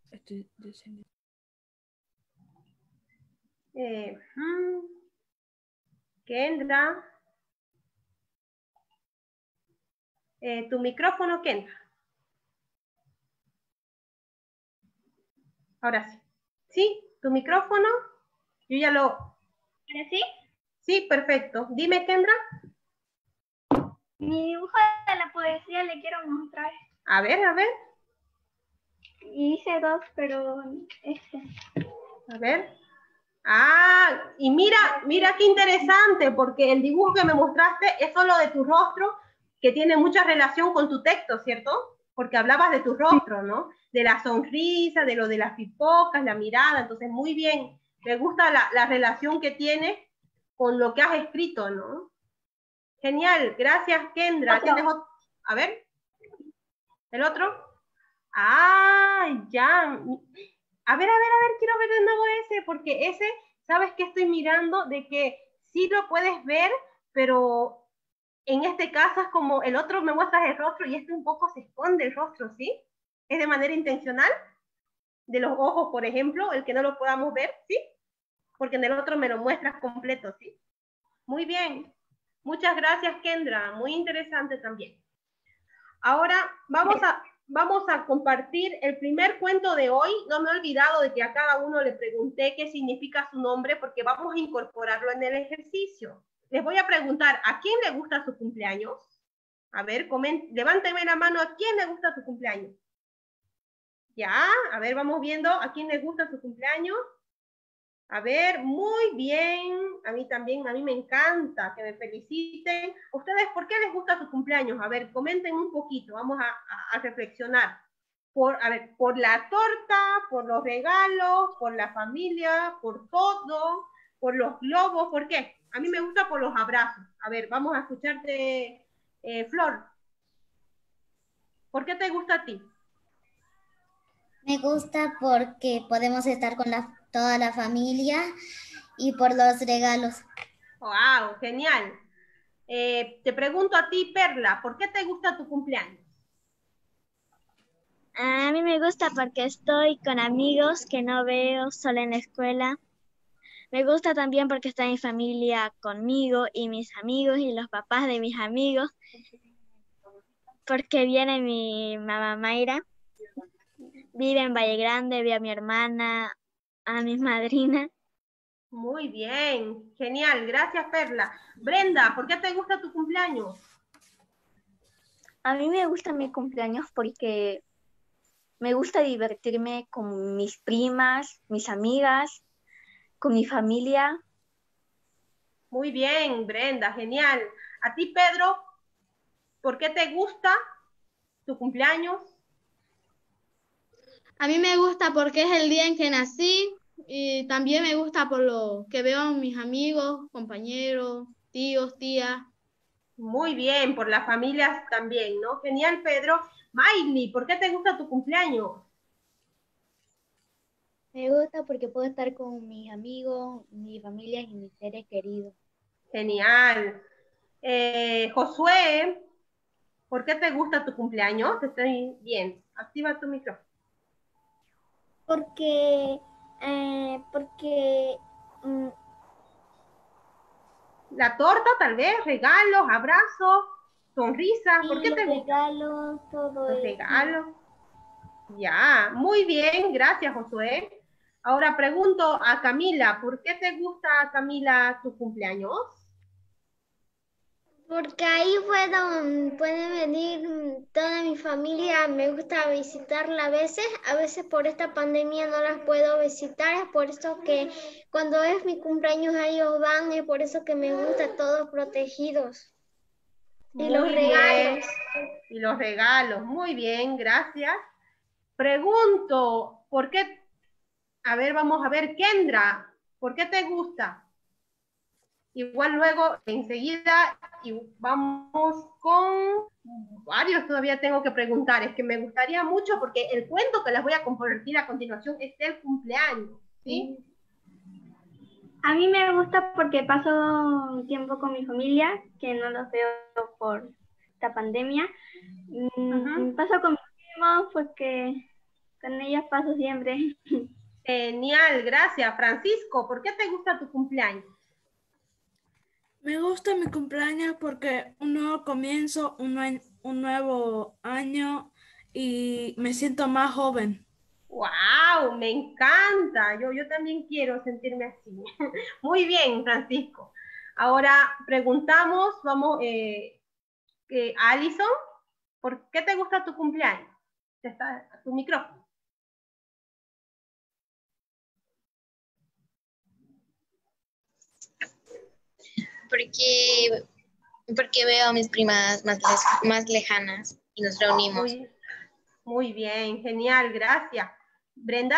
Kendra. Tu micrófono, Kendra. Ahora sí. ¿Sí? ¿Tu micrófono? Yo ya lo... ¿Ahora sí? Sí, perfecto. Dime, Kendra. Mi dibujo de la poesía le quiero mostrar. A ver, a ver. Hice dos, pero A ver. Y mira qué interesante, porque el dibujo que me mostraste es solo de tu rostro, que tiene mucha relación con tu texto, ¿cierto? Porque hablabas de tu rostro, ¿no? De la sonrisa, de lo de las pipocas, la mirada, entonces muy bien. Me gusta la relación que tiene con lo que has escrito, ¿no? Genial, gracias, Kendra. A ver, ¿el otro? Ah, ya. A ver, quiero ver de nuevo ese, porque ese, ¿sabes qué estoy mirando? De que sí lo puedes ver, pero en este caso es como el otro me muestras el rostro y este un poco se esconde el rostro, ¿sí? ¿Es de manera intencional? De los ojos, por ejemplo, el que no lo podamos ver, ¿sí? Porque en el otro me lo muestras completo, ¿sí? Muy bien. Muchas gracias, Kendra. Muy interesante también. Ahora vamos a compartir el primer cuento de hoy. No me he olvidado de que a cada uno le pregunté qué significa su nombre porque vamos a incorporarlo en el ejercicio. Les voy a preguntar, ¿a quién le gusta su cumpleaños? A ver, levánteme la mano, ¿a quién le gusta su cumpleaños? Ya, a ver, vamos viendo a quién le gusta su cumpleaños. A ver, muy bien. A mí también, a mí me encanta que me feliciten. ¿Ustedes por qué les gusta su cumpleaños? A ver, comenten un poquito, vamos a reflexionar. A ver, por la torta, por los regalos, por la familia, por todo, por los globos, ¿por qué? A mí me gusta por los abrazos. A ver, vamos a escucharte, Flor. ¿Por qué te gusta a ti? Me gusta porque podemos estar con toda la familia y por los regalos. ¡Wow! Genial. Te pregunto a ti, Perla, ¿por qué te gusta tu cumpleaños? A mí me gusta porque estoy con amigos que no veo solo en la escuela. Me gusta también porque está mi familia conmigo y mis amigos y los papás de mis amigos. Porque viene mi mamá Mayra. Vive en Valle Grande, ve a mi hermana, a mi madrina. Muy bien, genial, gracias Perla. Brenda, ¿por qué te gusta tu cumpleaños? A mí me gusta mi cumpleaños porque me gusta divertirme con mis primas, mis amigas, con mi familia. Muy bien, Brenda, genial. A ti, Pedro, ¿por qué te gusta tu cumpleaños? A mí me gusta porque es el día en que nací y también me gusta por lo que veo a mis amigos, compañeros, tíos, tías. Muy bien, por las familias también, ¿no? Genial, Pedro. Miley, ¿por qué te gusta tu cumpleaños? Me gusta porque puedo estar con mis amigos, mi familia y mis seres queridos. Genial. Josué, ¿por qué te gusta tu cumpleaños? Estoy bien. Activa tu micrófono. Porque la torta, tal vez, regalos, abrazos, sonrisas. ¿Por qué te gusta? Regalos, todo los eso. regalos. Ya, muy bien, gracias, Josué. Ahora pregunto a Camila, ¿por qué te gusta, Camila, tu cumpleaños? Porque ahí puede venir toda mi familia, me gusta visitarla a veces por esta pandemia no las puedo visitar, es por eso que cuando es mi cumpleaños ellos van, es por eso que me gusta todos protegidos. Y los regalos. Y los regalos, muy bien, gracias. Pregunto, ¿por qué? A ver, vamos a ver, Kendra, ¿por qué te gusta? Igual luego, enseguida, y vamos con varios, todavía tengo que preguntar, es que me gustaría mucho, porque el cuento que les voy a compartir a continuación es del cumpleaños, ¿sí? A mí me gusta porque paso tiempo con mi familia, que no los veo por esta pandemia. Paso con mis primos porque con ellos paso siempre. Genial, gracias. Francisco, ¿por qué te gusta tu cumpleaños? Me gusta mi cumpleaños porque un nuevo comienzo, un nuevo año y me siento más joven. ¡Wow! Me encanta. Yo también quiero sentirme así. Muy bien, Francisco. Ahora preguntamos, vamos, Alison, ¿por qué te gusta tu cumpleaños? Está tu micrófono. Porque veo a mis primas más lejanas y nos reunimos. Muy bien, genial, gracias. ¿Brenda?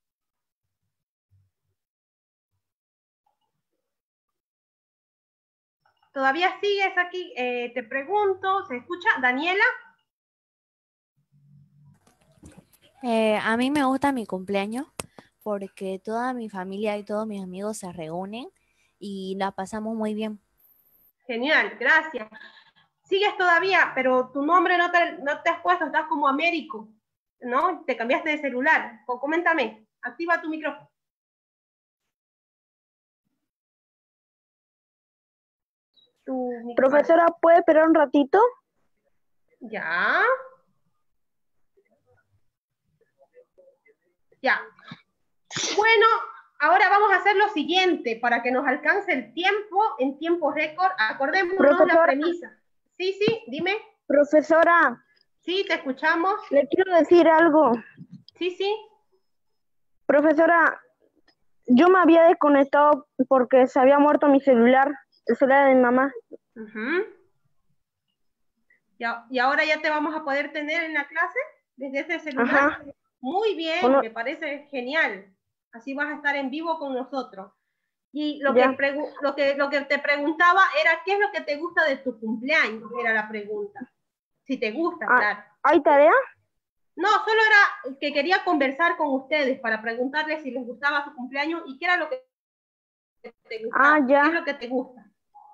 ¿Todavía sigues aquí? Te pregunto, ¿se escucha? ¿Daniela? A mí me gusta mi cumpleaños porque toda mi familia y todos mis amigos se reúnen y la pasamos muy bien. Genial, gracias. Sigues todavía, pero tu nombre no te has puesto, estás como Américo, ¿no? Te cambiaste de celular. Coméntame, activa tu micrófono. Profesora, ¿puede esperar un ratito? Ya. Ya. Bueno, ahora vamos a hacer lo siguiente, para que nos alcance el tiempo, en tiempo récord, acordémonos la premisa. Sí, dime. Profesora. Sí, te escuchamos. Le quiero decir algo. Sí. Profesora, yo me había desconectado porque se había muerto mi celular, el celular de mi mamá. Y ahora ya te vamos a poder tener en la clase desde ese celular. Ajá. Muy bien, me parece genial. Así vas a estar en vivo con nosotros. Y lo que te preguntaba era, ¿qué es lo que te gusta de tu cumpleaños? Era la pregunta. Si te gusta, claro. ¿Hay tarea? No, solo era que quería conversar con ustedes para preguntarles si les gustaba su cumpleaños y qué era lo que te gustaba. Ya. ¿Qué es lo que te gusta?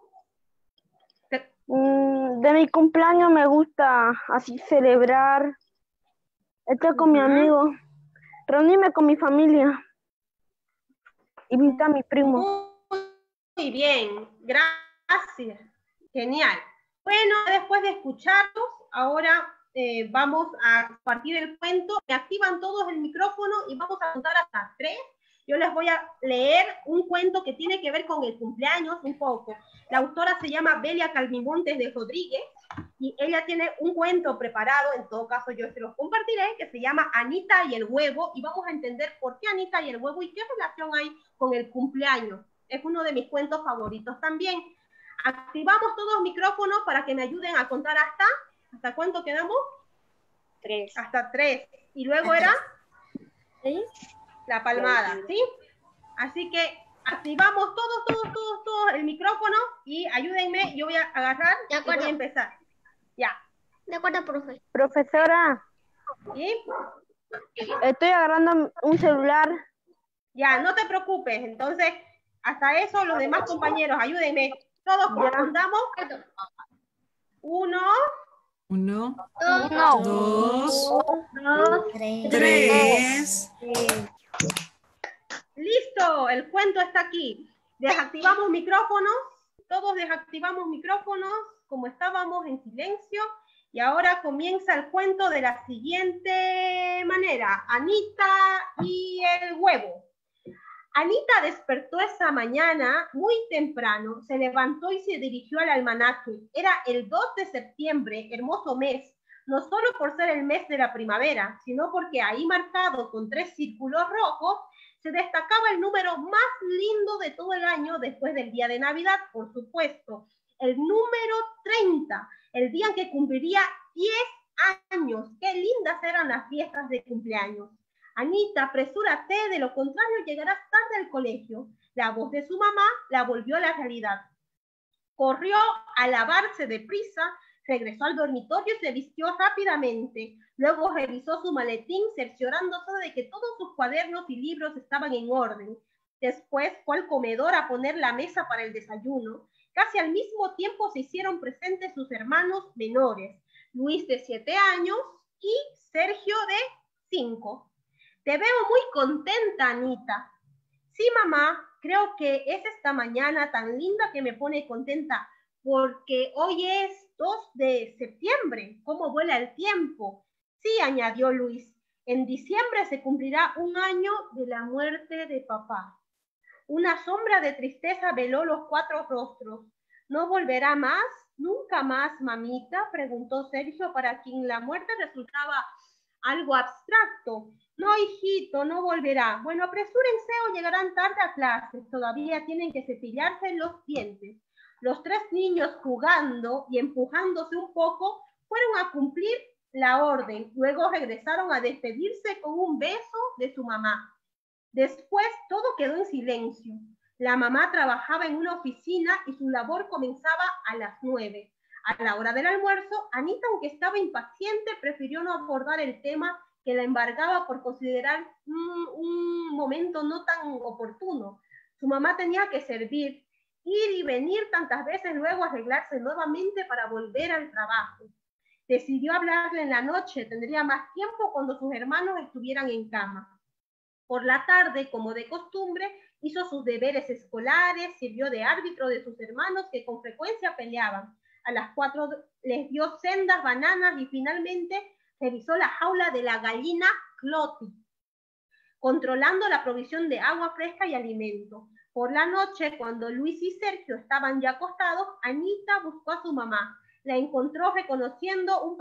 De mi cumpleaños me gusta así celebrar, estar con mi amigo, reunirme con mi familia y visitar a mi primo. Muy bien, gracias, genial. Bueno, después de escucharlos, ahora vamos a compartir el cuento. Me activan todos el micrófono y vamos a contar hasta 3. Yo les voy a leer un cuento que tiene que ver con el cumpleaños un poco. La autora se llama Belia Calvimontes de Rodríguez y ella tiene un cuento preparado, en todo caso yo se los compartiré, que se llama Anita y el huevo, y vamos a entender por qué Anita y el huevo y qué relación hay con el cumpleaños. Es uno de mis cuentos favoritos también. Activamos todos los micrófonos para que me ayuden a contar ¿hasta cuánto quedamos? 3. Hasta 3. Y luego era... ¿Sí? La palmada, ¿sí? Así que activamos todos el micrófono y ayúdenme, yo voy a agarrar y voy a empezar. Ya. De acuerdo, profe. Profesora. ¿Sí? Estoy agarrando un celular. Ya, no te preocupes. Entonces, hasta eso, los demás compañeros, ayúdenme. Todos contamos. 1, 2, 3. Listo, el cuento está aquí. Desactivamos micrófonos, todos desactivamos micrófonos, como estábamos en silencio, y ahora comienza el cuento de la siguiente manera. Anita y el huevo. Anita despertó esa mañana muy temprano, se levantó y se dirigió al almanaque. Era el 2 de septiembre, hermoso mes, no solo por ser el mes de la primavera, sino porque ahí marcado con 3 círculos rojos, se destacaba el número más lindo de todo el año después del día de Navidad, por supuesto, el número 30, el día en que cumpliría 10 años. ¡Qué lindas eran las fiestas de cumpleaños! Anita, apresúrate, de lo contrario llegarás tarde al colegio. La voz de su mamá la volvió a la realidad. Corrió a lavarse deprisa, regresó al dormitorio y se vistió rápidamente. Luego revisó su maletín, cerciorándose de que todos sus cuadernos y libros estaban en orden. Después fue al comedor a poner la mesa para el desayuno. Casi al mismo tiempo se hicieron presentes sus hermanos menores, Luis de 7 años y Sergio de 5. Te veo muy contenta, Anita. Sí, mamá, creo que es esta mañana tan linda que me pone contenta, porque hoy es 2 de septiembre. ¿Cómo vuela el tiempo? Sí, añadió Luis. En diciembre se cumplirá 1 año de la muerte de papá. Una sombra de tristeza veló los 4 rostros. ¿No volverá más? ¿Nunca más, mamita?, preguntó Sergio, para quien la muerte resultaba algo abstracto. No, hijito, no volverá. Bueno, apresúrense o llegarán tarde a clases. Todavía tienen que cepillarse los dientes. Los 3 niños, jugando y empujándose un poco, fueron a cumplir la orden. Luego regresaron a despedirse con un beso de su mamá. Después todo quedó en silencio. La mamá trabajaba en una oficina y su labor comenzaba a las 9. A la hora del almuerzo, Anita, aunque estaba impaciente, prefirió no abordar el tema que la embargaba por considerar un momento no tan oportuno. Su mamá tenía que servir, ir y venir tantas veces, luego arreglarse nuevamente para volver al trabajo. Decidió hablarle en la noche, tendría más tiempo cuando sus hermanos estuvieran en cama. Por la tarde, como de costumbre, hizo sus deberes escolares, sirvió de árbitro de sus hermanos que con frecuencia peleaban. A las 4 les dio sendas bananas y finalmente revisó la jaula de la gallina Cloti, controlando la provisión de agua fresca y alimento. Por la noche, cuando Luis y Sergio estaban ya acostados, Anita buscó a su mamá. La encontró recosiendo un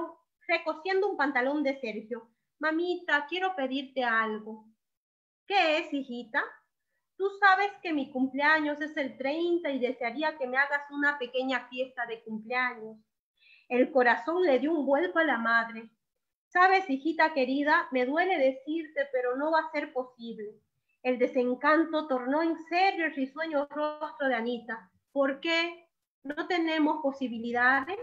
pantalón de Sergio. Mamita, quiero pedirte algo. ¿Qué es, hijita? Tú sabes que mi cumpleaños es el 30 y desearía que me hagas una pequeña fiesta de cumpleaños. El corazón le dio un vuelco a la madre. Sabes, hijita querida, me duele decirte, pero no va a ser posible. El desencanto tornó en serio el risueño rostro de Anita. ¿Por qué? ¿No tenemos posibilidades?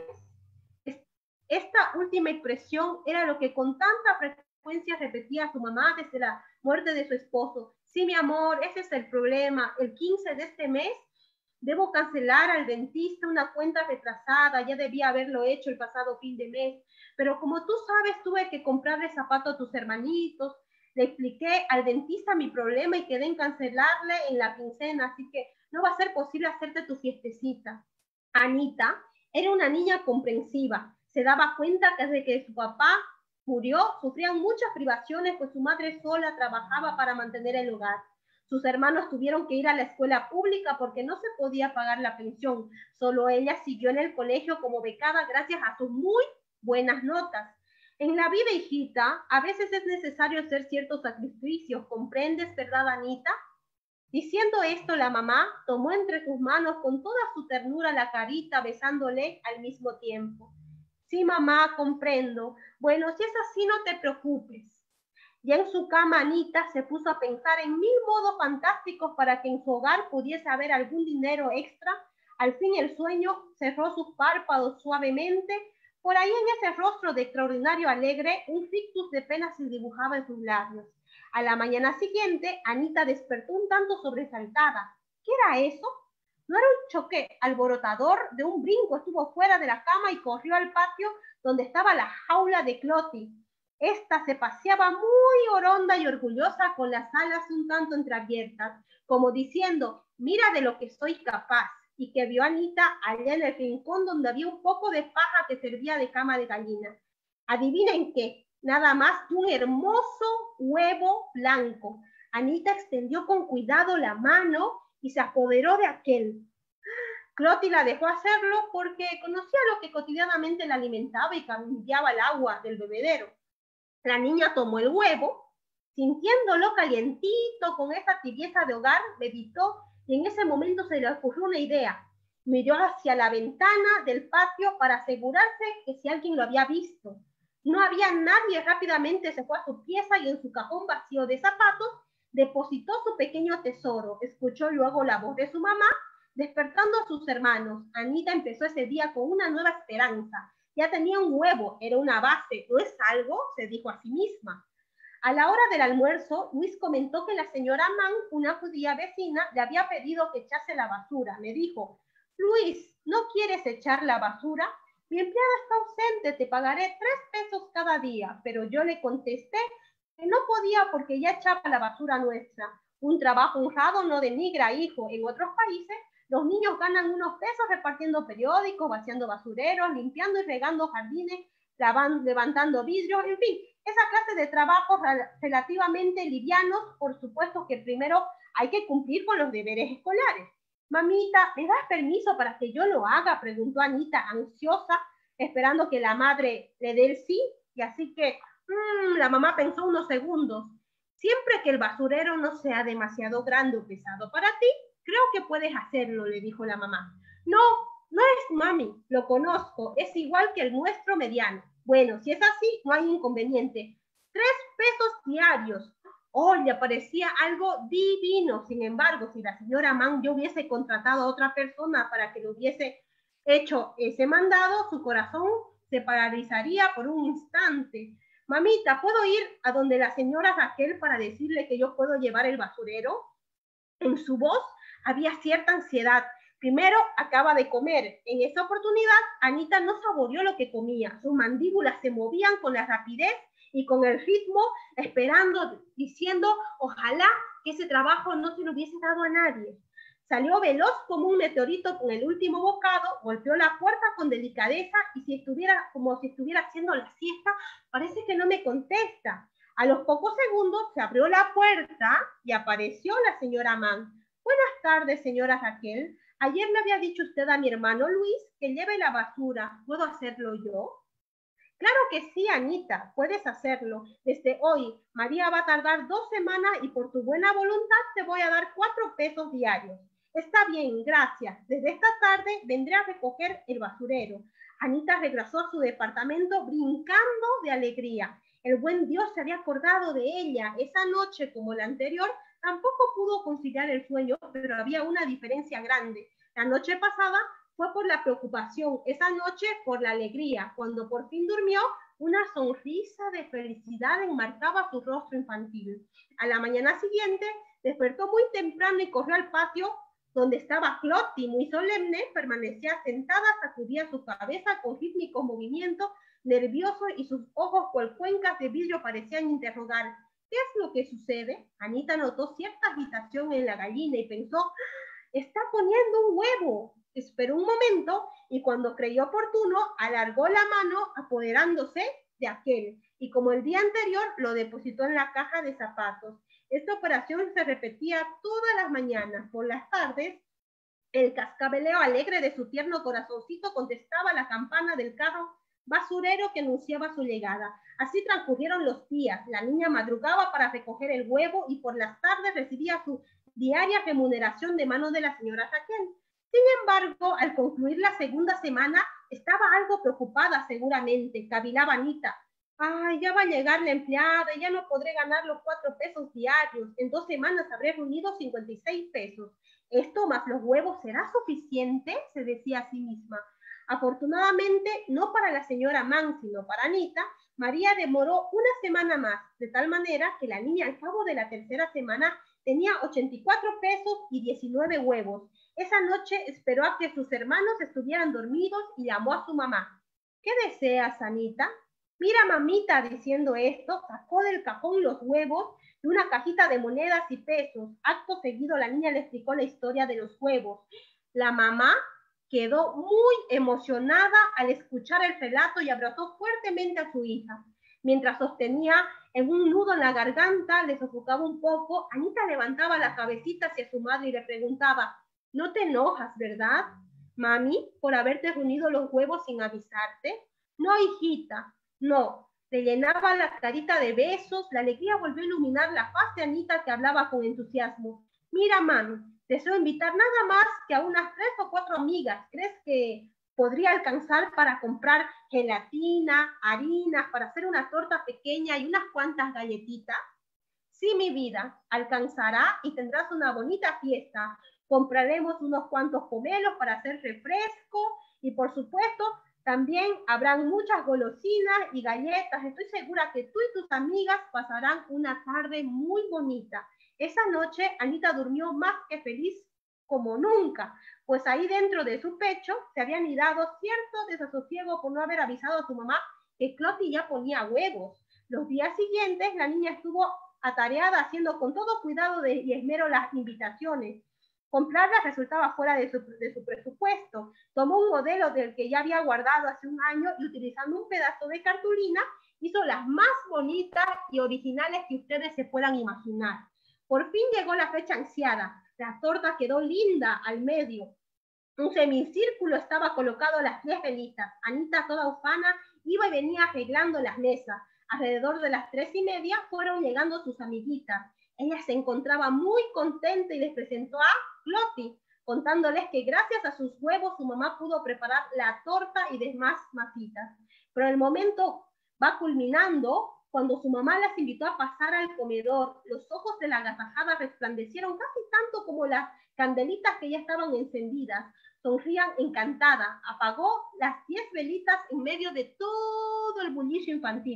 Esta última expresión era lo que con tanta frecuencia repetía su mamá desde la muerte de su esposo. Sí, mi amor, ese es el problema. El 15 de este mes debo cancelar al dentista una cuenta retrasada. Ya debía haberlo hecho el pasado fin de mes. Pero como tú sabes, tuve que comprarle zapatos a tus hermanitos. Le expliqué al dentista mi problema y quedé en cancelarle en la quincena. Así que no va a ser posible hacerte tu fiestecita. Anita era una niña comprensiva. Se daba cuenta que desde que su papá murió, sufrían muchas privaciones, pues su madre sola trabajaba para mantener el hogar. Sus hermanos tuvieron que ir a la escuela pública porque no se podía pagar la pensión. Solo ella siguió en el colegio como becada gracias a sus muy buenas notas. En la vida, hijita, a veces es necesario hacer ciertos sacrificios. ¿Comprendes, verdad, Anita? Diciendo esto, la mamá tomó entre sus manos con toda su ternura la carita, besándole al mismo tiempo. Sí, mamá, comprendo. Bueno, si es así, no te preocupes. Ya en su cama, Anita se puso a pensar en 1000 modos fantásticos para que en su hogar pudiese haber algún dinero extra. Al fin el sueño cerró sus párpados suavemente. Por ahí en ese rostro de extraordinario alegre, un fictus de pena se dibujaba en sus labios. A la mañana siguiente, Anita despertó un tanto sobresaltada. ¿Qué era eso? No era un choque alborotador. De un brinco estuvo fuera de la cama y corrió al patio donde estaba la jaula de Cloti. Esta se paseaba muy oronda y orgullosa con las alas un tanto entreabiertas, como diciendo, mira de lo que soy capaz, y que vio a Anita allá en el rincón donde había un poco de paja que servía de cama de gallina. ¿Adivinen qué? Nada más que un hermoso huevo blanco. Anita extendió con cuidado la mano y se apoderó de aquel. Cloti la dejó hacerlo porque conocía lo que cotidianamente la alimentaba y cambiaba el agua del bebedero. La niña tomó el huevo, sintiéndolo calientito con esa tibieza de hogar, meditó y en ese momento se le ocurrió una idea. Miró hacia la ventana del patio para asegurarse que si alguien lo había visto. No había nadie. Rápidamente se fue a su pieza y en su cajón vacío de zapatos depositó su pequeño tesoro. Escuchó luego la voz de su mamá, despertando a sus hermanos. Anita empezó ese día con una nueva esperanza. Ya tenía un huevo, era una base. ¿No es algo?, se dijo a sí misma. A la hora del almuerzo, Luis comentó que la señora Mann, una judía vecina, le había pedido que echase la basura. Me dijo, Luis, ¿no quieres echar la basura? Mi empleada está ausente, te pagaré 3 pesos cada día. Pero yo le contesté que no podía porque ya echaba la basura nuestra. Un trabajo honrado no denigra, hijo. En otros países, los niños ganan unos pesos repartiendo periódicos, vaciando basureros, limpiando y regando jardines, levantando vidrios, en fin, esa clase de trabajos relativamente livianos. Por supuesto que primero hay que cumplir con los deberes escolares. Mamita, ¿me das permiso para que yo lo haga?, preguntó Anita, ansiosa, esperando que la madre le dé el sí. Y así que la mamá pensó unos segundos. Siempre que el basurero no sea demasiado grande o pesado para ti, creo que puedes hacerlo, le dijo la mamá. No es, mami, lo conozco, es igual que el nuestro mediano. Bueno, si es así, no hay inconveniente. 3 pesos diarios. Oh, le parecía algo divino. Sin embargo, si la señora Mann yo hubiese contratado a otra persona para que lo hubiese hecho ese mandado, su corazón se paralizaría por un instante. Mamita, ¿puedo ir a donde la señora Raquel para decirle que yo puedo llevar el basurero? En su voz había cierta ansiedad. Primero acaba de comer. En esa oportunidad, Anita no saboreó lo que comía. Sus mandíbulas se movían con la rapidez y con el ritmo, esperando, diciendo, ojalá que ese trabajo no se lo hubiese dado a nadie. Salió veloz como un meteorito con el último bocado, golpeó la puerta con delicadeza y como si estuviera haciendo la siesta, parece que no me contesta. A los pocos segundos se abrió la puerta y apareció la señora Mann. Buenas tardes, señora Raquel. Ayer le había dicho usted a mi hermano Luis que lleve la basura. ¿Puedo hacerlo yo? Claro que sí, Anita, puedes hacerlo. Desde hoy, María va a tardar 2 semanas y por tu buena voluntad te voy a dar 4 pesos diarios. Está bien, gracias. Desde esta tarde vendré a recoger el basurero. Anita regresó a su departamento brincando de alegría. El buen Dios se había acordado de ella. Esa noche, como la anterior, tampoco pudo conciliar el sueño, pero había una diferencia grande. La noche pasada fue por la preocupación, esa noche por la alegría. Cuando por fin durmió, una sonrisa de felicidad enmarcaba su rostro infantil. A la mañana siguiente, despertó muy temprano y corrió al patio donde estaba Clotty, muy solemne, permanecía sentada, sacudía su cabeza con rítmicos movimientos, nervioso, y sus ojos cual cuencas de vidrio parecían interrogar. ¿Qué es lo que sucede? Anita notó cierta agitación en la gallina y pensó, está poniendo un huevo. Esperó un momento y cuando creyó oportuno, alargó la mano apoderándose de aquel y como el día anterior lo depositó en la caja de zapatos. Esta operación se repetía todas las mañanas. Por las tardes, el cascabeleo alegre de su tierno corazoncito contestaba a la campana del carro basurero que anunciaba su llegada. Así transcurrieron los días. La niña madrugaba para recoger el huevo y por las tardes recibía su diaria remuneración de manos de la señora Raquel. Sin embargo, al concluir la segunda semana, estaba algo preocupada seguramente. Cavilaba Anita. Ay, ya va a llegar la empleada, ya no podré ganar los 4 pesos diarios. En 2 semanas habré reunido 56 pesos. ¿Esto más los huevos será suficiente? Se decía a sí misma. Afortunadamente, no para la señora Mann, sino para Anita, María demoró una semana más, de tal manera que la niña al cabo de la tercera semana tenía 84 pesos y 19 huevos. Esa noche esperó a que sus hermanos estuvieran dormidos y llamó a su mamá. ¿Qué deseas, Anita? Mira, mamita, diciendo esto, sacó del cajón los huevos de una cajita de monedas y pesos. Acto seguido, la niña le explicó la historia de los huevos. La mamá quedó muy emocionada al escuchar el relato y abrazó fuertemente a su hija. Mientras sostenía en un nudo en la garganta, le sofocaba un poco, Anita levantaba la cabecita hacia su madre y le preguntaba, ¿no te enojas, verdad, mami, por haberte reunido los huevos sin avisarte? No, hijita, no. Le llenaba la carita de besos, la alegría volvió a iluminar la faz de Anita que hablaba con entusiasmo. Mira, mami, deseo invitar nada más que a unas 3 o 4 amigas. ¿Crees que podría alcanzar para comprar gelatina, harinas, para hacer una torta pequeña y unas cuantas galletitas? Sí, mi vida, alcanzará y tendrás una bonita fiesta. Compraremos unos cuantos pomelos para hacer refresco y, por supuesto, también habrán muchas golosinas y galletas. Estoy segura que tú y tus amigas pasarán una tarde muy bonita. Esa noche, Anita durmió más que feliz como nunca, pues ahí dentro de su pecho se había anidado cierto desasosiego por no haber avisado a su mamá que Clotty ya ponía huevos. Los días siguientes, la niña estuvo atareada haciendo con todo cuidado y esmero las invitaciones. Comprarlas resultaba fuera de su presupuesto. Tomó un modelo del que ya había guardado hace un año y utilizando un pedazo de cartulina hizo las más bonitas y originales que ustedes se puedan imaginar. Por fin llegó la fecha ansiada. La torta quedó linda al medio. Un semicírculo estaba colocado a las 10 velitas. Anita, toda ufana, iba y venía arreglando las mesas. Alrededor de las 3:30 fueron llegando sus amiguitas. Ella se encontraba muy contenta y les presentó a Clotty, contándoles que gracias a sus huevos su mamá pudo preparar la torta y demás masitas. Pero el momento va culminando cuando su mamá las invitó a pasar al comedor. Los ojos de la agasajada resplandecieron casi tanto como las candelitas que ya estaban encendidas. Sonrían encantada. Apagó las 10 velitas en medio de todo el bullicio infantil.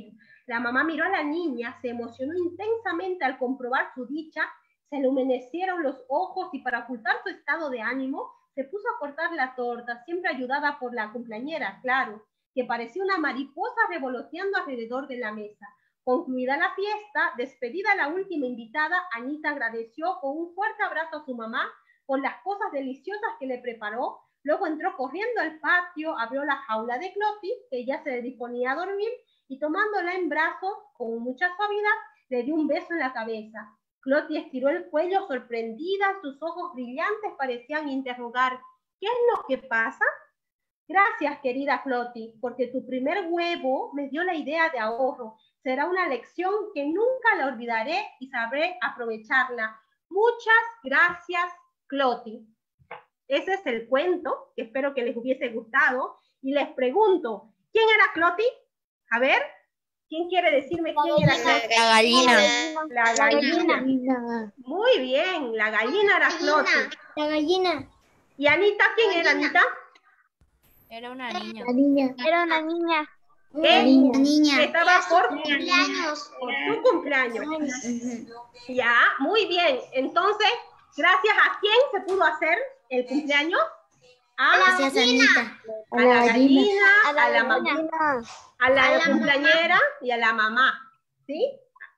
La mamá miró a la niña, se emocionó intensamente al comprobar su dicha, se le humedecieron los ojos y para ocultar su estado de ánimo, se puso a cortar la torta, siempre ayudada por la cumpleañera, claro, que parecía una mariposa revoloteando alrededor de la mesa. Concluida la fiesta, despedida la última invitada, Anita agradeció con un fuerte abrazo a su mamá por las cosas deliciosas que le preparó. Luego entró corriendo al patio, abrió la jaula de Clotis, que ya se disponía a dormir, y tomándola en brazos, con mucha suavidad, le dio un beso en la cabeza. Clotis estiró el cuello sorprendida, sus ojos brillantes parecían interrogar, ¿qué es lo que pasa? Gracias, querida Clotis, porque tu primer huevo me dio la idea de ahorro. Será una lección que nunca la olvidaré y sabré aprovecharla. Muchas gracias, Clotis. Ese es el cuento, que espero que les hubiese gustado. Y les pregunto, ¿quién era Clotis? A ver, ¿quién quiere decirme quién era Clotis? La gallina. La gallina. Muy bien, la gallina era Clotis. La gallina. ¿Y Anita, quién era Anita? Era una niña. La niña. Era una niña. ¿Qué? Niña. Estaba por cumpleaños. Por tu cumpleaños. Ya, muy bien. Entonces, gracias a quién se pudo hacer el cumpleaños. Gracias, Anita. A la gallina, a la gallina. mamá, a la cumpleañera y a la mamá. ¿Sí?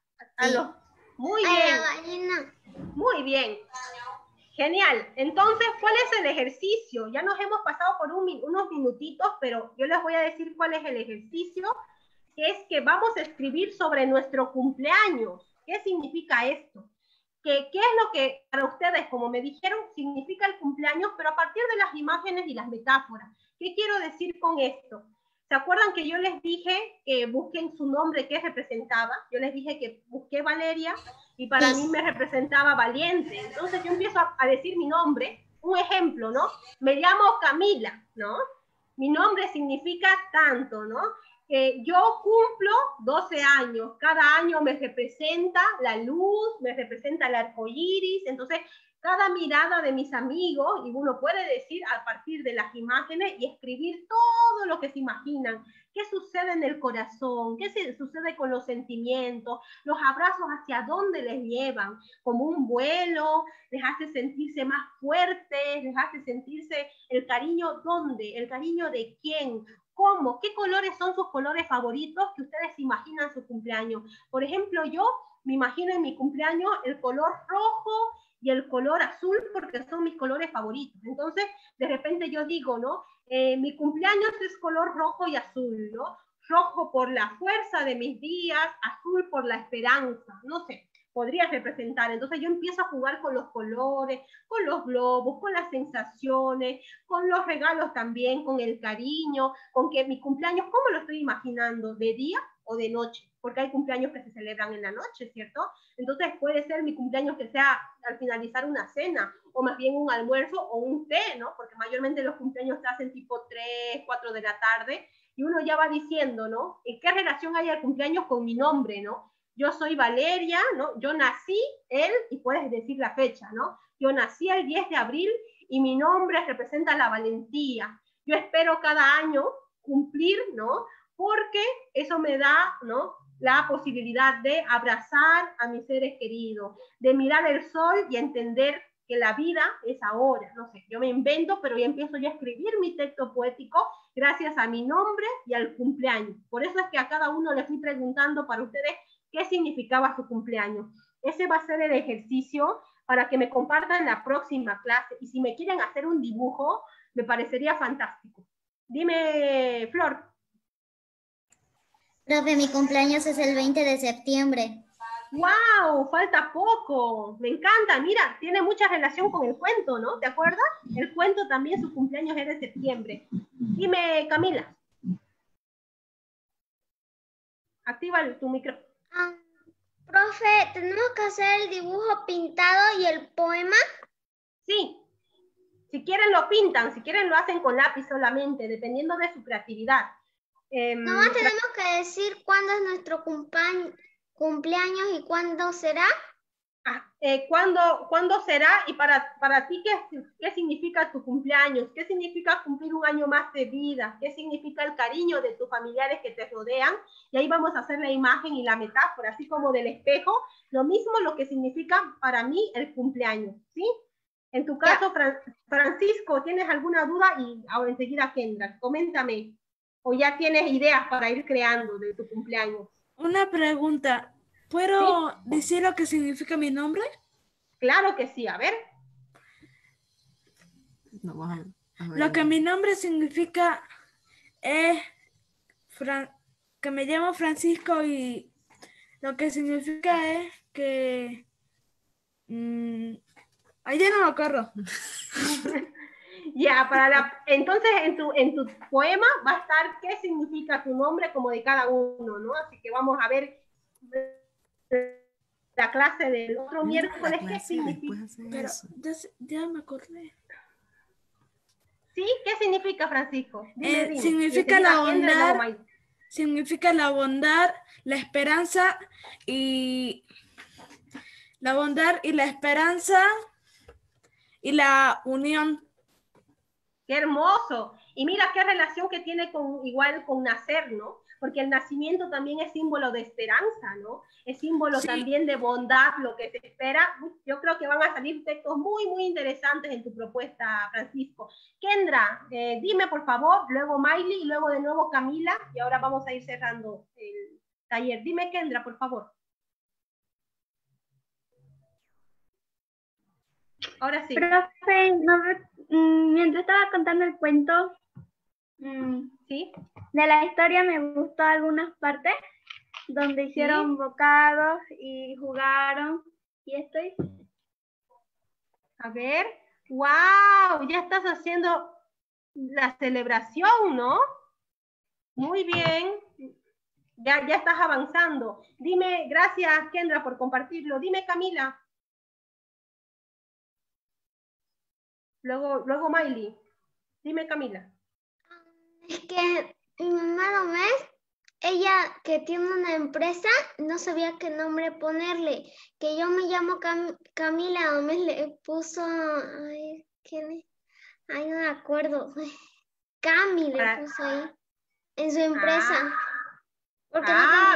Muy A bien. la gallina. Muy bien. Genial. Entonces, ¿cuál es el ejercicio? Ya nos hemos pasado por unos minutitos, pero yo les voy a decir cuál es el ejercicio, que es que vamos a escribir sobre nuestro cumpleaños. ¿Qué significa esto? ¿Qué es lo que para ustedes, como me dijeron, significa el cumpleaños, pero a partir de las imágenes y las metáforas? ¿Qué quiero decir con esto? ¿Se acuerdan que yo les dije que busquen su nombre, qué representaba? Yo les dije que busqué Valeria y para mí me representaba valiente. Entonces yo empiezo a decir mi nombre, un ejemplo, ¿no? Me llamo Camila, ¿no? Mi nombre significa tanto, ¿no? Yo cumplo 12 años, cada año me representa la luz, me representa el arco iris, entonces cada mirada de mis amigos, y uno puede decir a partir de las imágenes y escribir todo lo que se imaginan, qué sucede en el corazón, qué sucede con los sentimientos, los abrazos hacia dónde les llevan, como un vuelo, les hace sentirse más fuertes, les hace sentirse el cariño, ¿dónde? El cariño de quién, ¿cómo? ¿Qué colores son sus colores favoritos que ustedes imaginan su cumpleaños? Por ejemplo, yo me imagino en mi cumpleaños el color rojo y el color azul porque son mis colores favoritos. Entonces, de repente yo digo, ¿no? Mi cumpleaños es color rojo y azul, ¿no? Rojo por la fuerza de mis días, azul por la esperanza, no sé, podría representar. Entonces yo empiezo a jugar con los colores, con los globos, con las sensaciones, con los regalos también, con el cariño, con que mi cumpleaños, ¿cómo lo estoy imaginando? ¿De día o de noche? Porque hay cumpleaños que se celebran en la noche, ¿cierto? Entonces puede ser mi cumpleaños que sea al finalizar una cena, o más bien un almuerzo o un té, ¿no? Porque mayormente los cumpleaños se hacen tipo 3, 4 de la tarde, y uno ya va diciendo, ¿no? ¿En qué relación hay el cumpleaños con mi nombre, ¿no? Yo soy Valeria, ¿no? Yo nací y puedes decir la fecha, ¿no? Yo nací el 10 de abril y mi nombre representa la valentía. Yo espero cada año cumplir, ¿no? Porque eso me da, ¿no? La posibilidad de abrazar a mis seres queridos, de mirar el sol y entender que la vida es ahora. No sé, yo me invento, pero ya empiezo ya a escribir mi texto poético gracias a mi nombre y al cumpleaños. Por eso es que a cada uno le fui preguntando para ustedes qué significaba su cumpleaños. Ese va a ser el ejercicio para que me compartan la próxima clase. Y si me quieren hacer un dibujo, me parecería fantástico. Dime, Flor. Profe, mi cumpleaños es el 20 de septiembre. ¡Wow! Falta poco. Me encanta. Mira, tiene mucha relación con el cuento, ¿no? ¿Te acuerdas? El cuento también, su cumpleaños es de septiembre. Dime, Camila. Activa tu micrófono. Profe, ¿tenemos que hacer el dibujo pintado y el poema? Sí. Si quieren lo pintan, si quieren lo hacen con lápiz solamente, dependiendo de su creatividad. Nomás tenemos que decir cuándo es nuestro cumpleaños y cuándo será. ¿Cuándo será? Y para ti, ¿qué significa tu cumpleaños? ¿Qué significa cumplir un año más de vida? ¿Qué significa el cariño de tus familiares que te rodean? Y ahí vamos a hacer la imagen y la metáfora, así como del espejo, lo mismo lo que significa para mí el cumpleaños, ¿sí? En tu caso, Francisco, ¿tienes alguna duda? Y ahora enseguida Kendra, coméntame. ¿O ya tienes ideas para ir creando de tu cumpleaños? Una pregunta. ¿Puedo decir lo que significa mi nombre? Claro que sí, a ver. Lo que mi nombre significa es que me llamo Francisco y lo que significa es que... ya no me acuerdo. Ya, entonces en tu poema va a estar qué significa tu nombre como de cada uno, ¿no? Así que vamos a ver la clase del otro miércoles, ¿qué significa? Pero ya me acordé. ¿Sí? ¿Qué significa, Francisco? Dime. Significa la bondad, la esperanza y la unión. ¡Qué hermoso! Y mira qué relación que tiene con nacer, ¿no? Porque el nacimiento también es símbolo de esperanza, ¿no? Es símbolo también de bondad, lo que se espera. Yo creo que van a salir textos muy, muy interesantes en tu propuesta, Francisco. Kendra, dime por favor, luego Miley y luego de nuevo Camila, y ahora vamos a ir cerrando el taller. Dime, Kendra, por favor. Ahora sí. Profe, mientras estaba contando el cuento, ¿sí? De la historia me gustó algunas partes donde hicieron bocados y jugaron y estoy. A ver, wow, ya estás haciendo la celebración, ¿no? Muy bien, ya estás avanzando. Dime, gracias Kendra por compartirlo. Dime Camila. Luego Miley. Dime Camila. Es que mi mamá Domés, ella que tiene una empresa, no sabía qué nombre ponerle. Que yo me llamo Camila Domés, le puso, ay, ¿quién es? Ay, no me acuerdo. Cami le puso ahí, en su empresa. Porque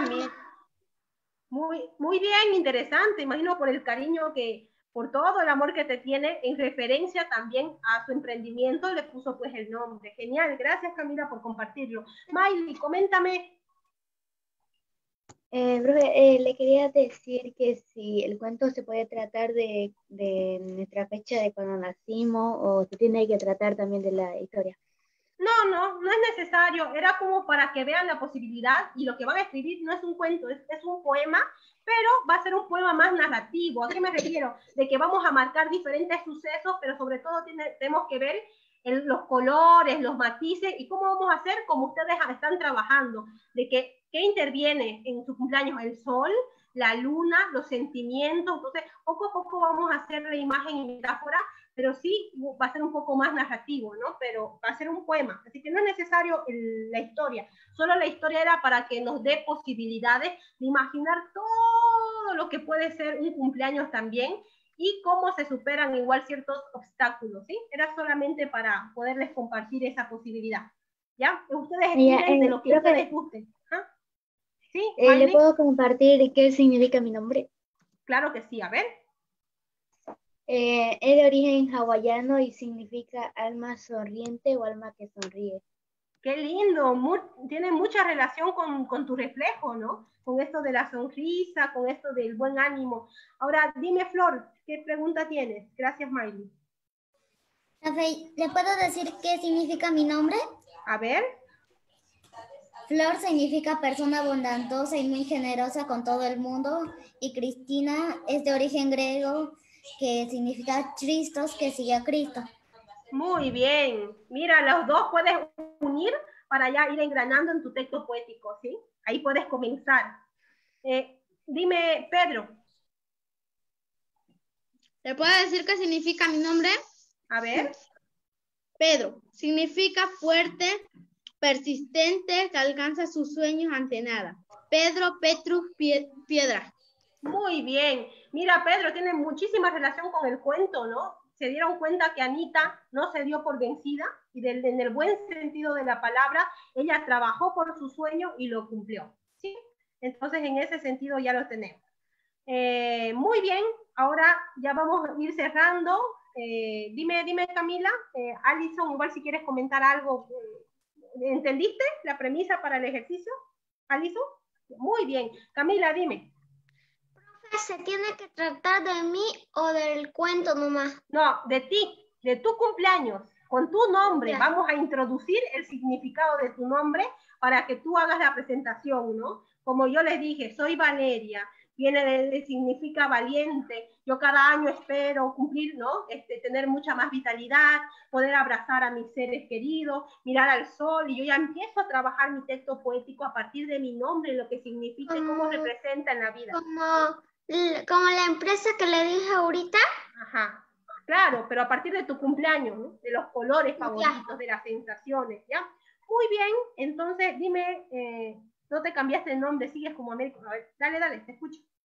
muy bien, interesante. Imagino por el cariño por todo el amor que te tiene, en referencia también a su emprendimiento, le puso pues el nombre. Genial, gracias Camila por compartirlo. Miley, coméntame. Profe, le quería decir que si el cuento se puede tratar de nuestra fecha de cuando nacimos o se tiene que tratar también de la historia. No es necesario, era como para que vean la posibilidad, y lo que van a escribir no es un cuento, es un poema, pero va a ser un poema más narrativo. ¿A qué me refiero? De que vamos a marcar diferentes sucesos, pero sobre todo tenemos que ver los colores, los matices, y cómo vamos a hacer como ustedes están trabajando, de qué interviene en su cumpleaños, el sol, la luna, los sentimientos. Entonces poco a poco vamos a hacer la imagen y metáfora, pero sí va a ser un poco más narrativo, ¿no? Pero va a ser un poema, así que no es necesario la historia, solo la historia era para que nos dé posibilidades de imaginar todo lo que puede ser un cumpleaños también, y cómo se superan igual ciertos obstáculos, ¿sí? Era solamente para poderles compartir esa posibilidad, ¿ya? Ustedes escriben de lo que ustedes gusten. ¿Ah? ¿Sí? ¿Le puedo compartir qué significa mi nombre? Claro que sí, a ver. Es de origen hawaiano y significa alma sonriente o alma que sonríe. Qué lindo, tiene mucha relación con tu reflejo, ¿no? Con esto de la sonrisa, con esto del buen ánimo. Ahora, dime, Flor, ¿qué pregunta tienes? Gracias, Miley. ¿Le puedo decir qué significa mi nombre? A ver. Flor significa persona bondadosa y muy generosa con todo el mundo. Y Cristina es de origen griego, que significa Christos, que sigue a Cristo. Muy bien. Mira, los dos puedes unir para ya ir engranando en tu texto poético, ¿sí? Ahí puedes comenzar. Dime, Pedro. ¿Le puedo decir qué significa mi nombre? A ver. Pedro. Significa fuerte, persistente, que alcanza sus sueños ante nada. Pedro, Petrus, piedra. Muy bien. Mira, Pedro, tiene muchísima relación con el cuento, ¿no? Se dieron cuenta que Anita no se dio por vencida y en el buen sentido de la palabra, ella trabajó por su sueño y lo cumplió, ¿sí? Entonces, en ese sentido ya lo tenemos. Muy bien, ahora ya vamos a ir cerrando. Dime, Camila, Alison, igual si quieres comentar algo. ¿Entendiste la premisa para el ejercicio, Alison? Muy bien. Camila, dime. ¿Se tiene que tratar de mí o del cuento nomás? No, de ti, de tu cumpleaños, con tu nombre. Ya. Vamos a introducir el significado de tu nombre para que tú hagas la presentación, ¿no? Como yo les dije, soy Valeria, significa valiente. Yo cada año espero cumplir, ¿no? Tener mucha más vitalidad, poder abrazar a mis seres queridos, mirar al sol, y yo ya empiezo a trabajar mi texto poético a partir de mi nombre, lo que significa y cómo representa en la vida. Como la empresa que le dije ahorita. Ajá, claro, pero a partir de tu cumpleaños, ¿no? De los colores favoritos, de las sensaciones, ¿ya? Muy bien, entonces dime, no te cambiaste el nombre, sigues como Américo. A ver, dale, te escucho.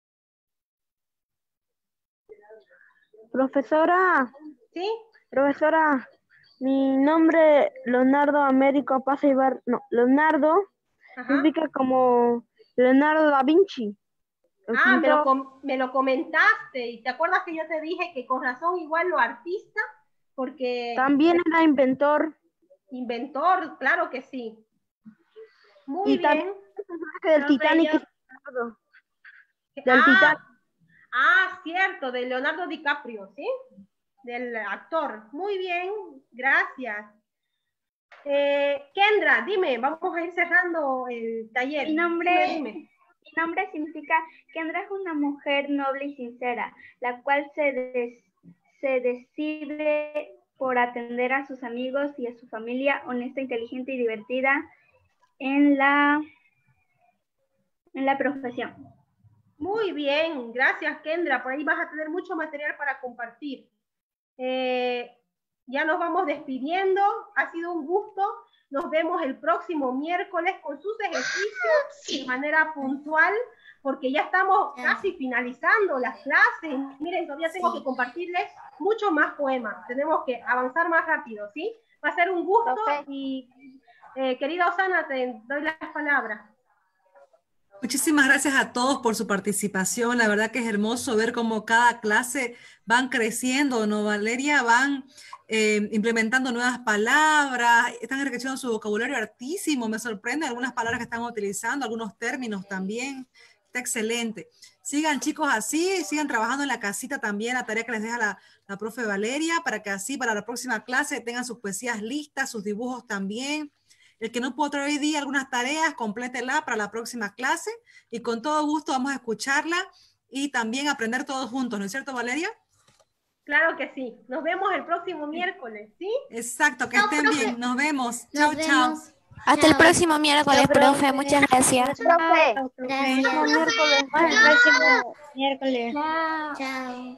Profesora. ¿Sí? Profesora, mi nombre Leonardo Américo Paz Ibar, no, Leonardo significa como Leonardo da Vinci. Ah, me lo comentaste, y te acuerdas que yo te dije que con razón igual lo artista, porque... También era inventor. Inventor, claro que sí. Muy y bien. Del Titanic. Del Titanic. Ah, cierto, de Leonardo DiCaprio, ¿sí? Del actor. Muy bien, gracias. Kendra, dime, vamos a ir cerrando el taller. Mi nombre... Dime. Mi nombre significa Kendra es una mujer noble y sincera, la cual se decide por atender a sus amigos y a su familia, honesta, inteligente y divertida en la profesión. Muy bien, gracias Kendra, por ahí vas a tener mucho material para compartir. Ya nos vamos despidiendo, ha sido un gusto. Nos vemos el próximo miércoles con sus ejercicios de manera puntual, porque ya estamos casi finalizando las clases. Miren, todavía tengo que compartirles mucho más poemas. Tenemos que avanzar más rápido, ¿sí? Va a ser un gusto y, querida Osana, te doy las palabras. Muchísimas gracias a todos por su participación. La verdad que es hermoso ver cómo cada clase van creciendo, ¿no, Valeria? Van implementando nuevas palabras, están enriqueciendo su vocabulario hartísimo. Me sorprende algunas palabras que están utilizando, algunos términos también. Está excelente. Sigan, chicos, así, sigan trabajando en la casita también, la tarea que les deja la profe Valeria, para que así para la próxima clase tengan sus poesías listas, sus dibujos también. El que no pudo traer hoy día algunas tareas, complétela para la próxima clase y con todo gusto vamos a escucharla y también aprender todos juntos, ¿no es cierto, Valeria? Claro que sí. Nos vemos el próximo miércoles, ¿sí? Exacto, que estén bien. Nos vemos. Chao, chao. Hasta el próximo miércoles, profe. Muchas gracias. Profe. Gracias. Hasta el próximo miércoles. Hasta el próximo miércoles. Chao.